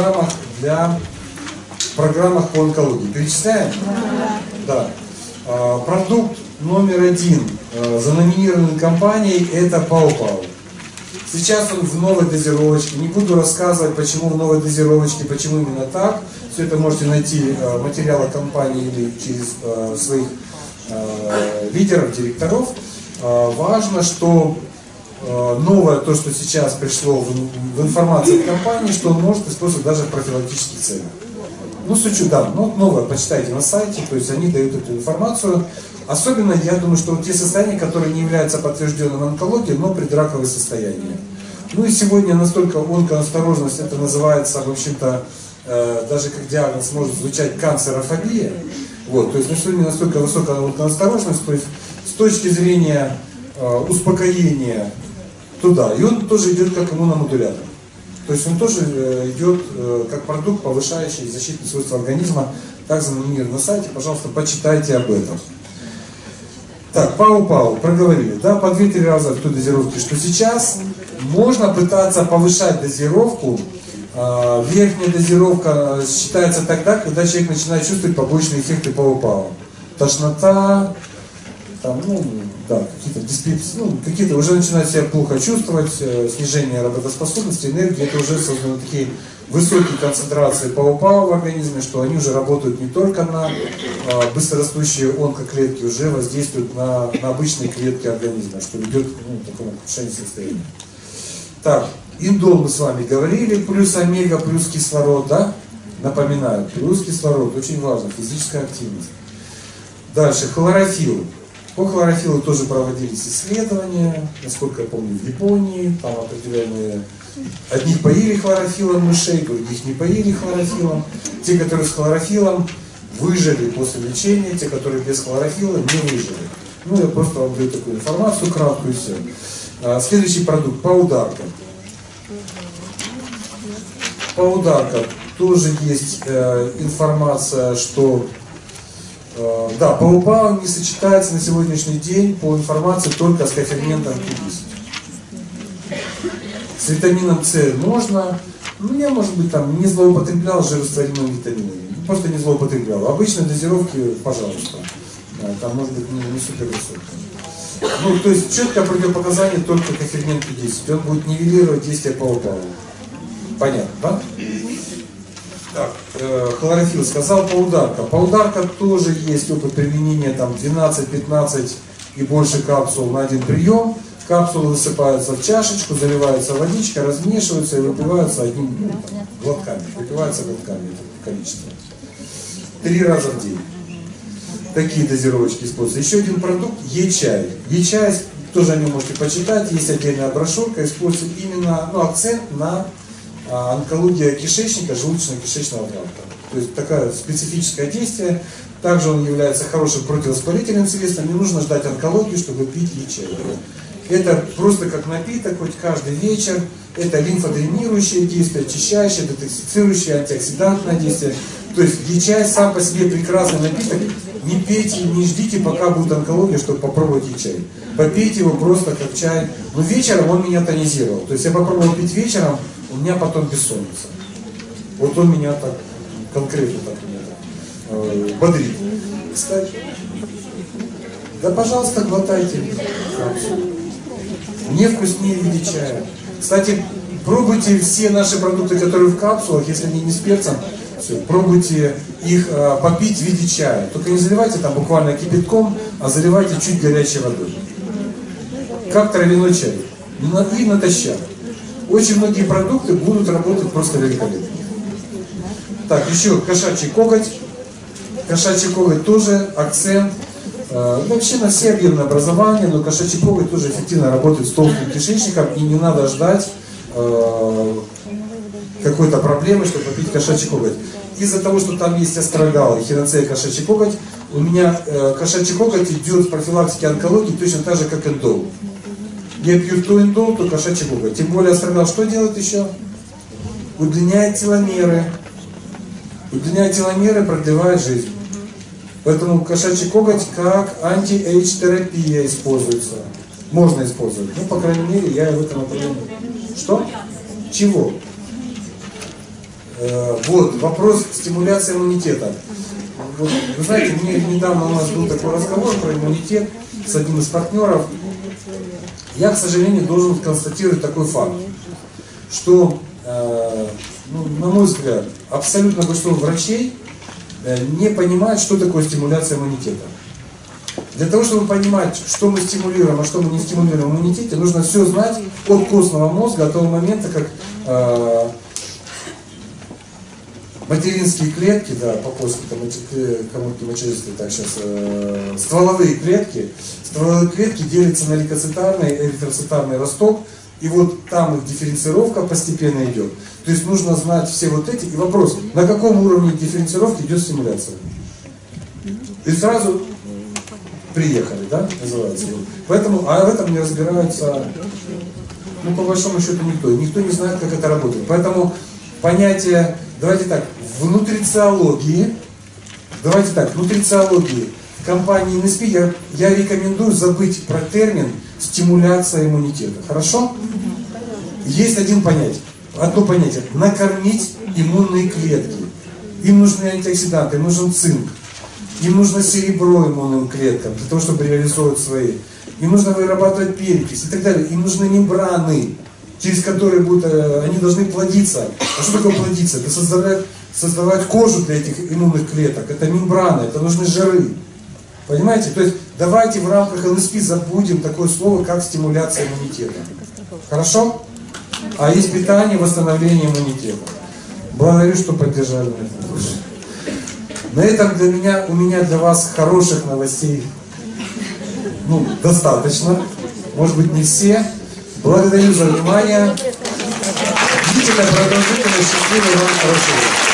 программах по онкологии. Перечисляем? Да. Продукт номер 1, заноминированный компанией, это Пау-Пау. Сейчас он в новой дозировочке. Не буду рассказывать, почему в новой дозировочке, почему именно так. Все это можете найти в материалах компании или через своих лидеров, директоров. Важно, что новое, то, что сейчас пришло в информацию в компании, что он может использовать даже в профилактических целях. Ну, с учетом, да, ну, новое почитайте на сайте, то есть они дают эту информацию. Особенно, я думаю, что вот те состояния, которые не являются подтвержденным онкологией, но предраковые состояния. Ну и сегодня настолько онкоосторожность, это называется, в общем-то, даже как диагноз может звучать канцерофобия. Вот, то есть на сегодня настолько высокая онкоосторожность, то есть с точки зрения успокоения туда. И он тоже идет как иммуномодулятор. То есть он тоже идет как продукт, повышающий защитные свойства организма. Также на сайте, пожалуйста, почитайте об этом. Так, Пау-Пау, проговорили, да, по 2-3 раза в той дозировке, что сейчас можно пытаться повышать дозировку. Верхняя дозировка считается тогда, когда человек начинает чувствовать побочные эффекты Пау-Пау. Тошнота, там, да, какие-то диспепсии, какие-то уже начинают себя плохо чувствовать, снижение работоспособности, энергии, это уже созданы такие высокие концентрации Пау-Пау в организме, что они уже работают не только на быстрорастущие онкоклетки, уже воздействуют на обычные клетки организма, что ведет к такому ухудшению состояния. Так, индол мы с вами говорили, плюс омега, плюс кислород, да? Напоминаю, плюс кислород, очень важно, физическая активность. Дальше, хлорофилл. По хлорофиллу тоже проводились исследования, насколько я помню, в Японии, там определенные, одних поили хлорофиллом мышей, других не поили хлорофиллом. Те, которые с хлорофиллом, выжили после лечения, те, которые без хлорофилла, не выжили. Я просто вам даю такую информацию краткую и все. Следующий продукт, Паударка. Паударка, тоже есть информация, что да, Пау-Пау не сочетается на сегодняшний день по информации только с коферментом Q10. С витамином С можно, я, может быть, там не злоупотреблял жирорастворимыми витаминами, просто не злоупотреблял. Обычные дозировки, пожалуйста, там может быть не супер высокие. То есть четкое противопоказание только кофермент Q10, он будет нивелировать действие Пау-Пау. Понятно, да? Так, хлорофилл сказал, Паударка. Паударка тоже есть опыт применения, там 12-15 и больше капсул на один прием. Капсулы высыпаются в чашечку, заливается водичка, размешиваются и выпиваются одним глотками. Выпиваются глотками это количество. 3 раза в день. Такие дозировочки используются. Еще один продукт – Е-чай. Е-чай, тоже о нем можете почитать, есть отдельная брошюрка, использует именно акцент на онкология кишечника, желудочно-кишечного тракта. То есть такое специфическое действие. Также он является хорошим противовоспалительным средством. Не нужно ждать онкологии, чтобы пить Е-чай. Это просто как напиток, хоть каждый вечер. Это лимфодренирующее действие, очищающее, детоксицирующее, антиоксидантное действие. То есть Е-чай сам по себе прекрасный напиток. Не пейте, не ждите, пока будет онкология, чтобы попробовать Е-чай. Попейте его просто как чай. Но вечером он меня тонизировал. То есть я попробовал пить вечером, у меня потом бессонница. Вот он меня так, конкретно так меня бодрит. Кстати, да пожалуйста, глотайте. Не вкуснее в виде чая. Кстати, пробуйте все наши продукты, которые в капсулах, если они не с перцем, все, пробуйте их попить в виде чая. Только не заливайте там буквально кипятком, а заливайте чуть горячей водой. Как травяной чай. И натощак. Очень многие продукты будут работать просто великолепно. Так, еще кошачий коготь. Кошачий коготь тоже акцент. Вообще на все объемные образования, но кошачий коготь тоже эффективно работает с толстым кишечником, и не надо ждать какой-то проблемы, чтобы попить кошачий коготь. Из-за того, что там есть астрагал и хиноцея кошачий коготь, у меня кошачий коготь идет в профилактике онкологии точно так же, как эндол. Я пью то эндол, то кошачий коготь. Тем более астрагал что делает еще? Удлиняет теломеры. Удлиняет теломеры, продлевает жизнь. Поэтому кошачий коготь как анти-эйдж-терапия используется. Можно использовать. По крайней мере, я в этом направлении. Что? Чего? Вот, вопрос стимуляции иммунитета. Вот, вы знаете, недавно у нас был такой разговор про иммунитет с одним из партнеров. Я, к сожалению, должен констатировать такой факт, что, на мой взгляд, абсолютно большинство врачей не понимают, что такое стимуляция иммунитета. Для того, чтобы понимать, что мы стимулируем, а что мы не стимулируем в иммунитете, нужно все знать от костного мозга, от того момента, как материнские клетки, да, по-польски комórки мочевистые, так сейчас, стволовые клетки делятся на лейкоцитарный и эритроцитарный росток, и вот там их дифференцировка постепенно идет. То есть нужно знать все вот эти, и вопрос, на каком уровне дифференцировки идет стимуляция. И сразу приехали, да, называется. Поэтому, а в этом не разбираются ну, по большому счету, никто. Никто не знает, как это работает. Поэтому понятие, давайте так, в нутрициологии в компании NSP я рекомендую забыть про термин стимуляция иммунитета. Хорошо? Есть одно понятие. Накормить иммунные клетки. Им нужны антиоксиданты, им нужен цинк. Им нужно серебро иммунным клеткам, для того, чтобы реализовывать свои. Им нужно вырабатывать перекись и так далее. Им нужны мембраны, через которые они должны плодиться. А что такое плодиться? Это создавать кожу для этих иммунных клеток. Это мембраны, это нужны жиры. Понимаете? То есть давайте в рамках ЛСП забудем такое слово, как стимуляция иммунитета. Хорошо? А есть питание, восстановление иммунитета. Благодарю, что поддержали меня. На этом у меня для вас хороших новостей достаточно. Может быть, не все. Благодарю за внимание. Длительной, продолжительной, счастливой вам хорошей жизни.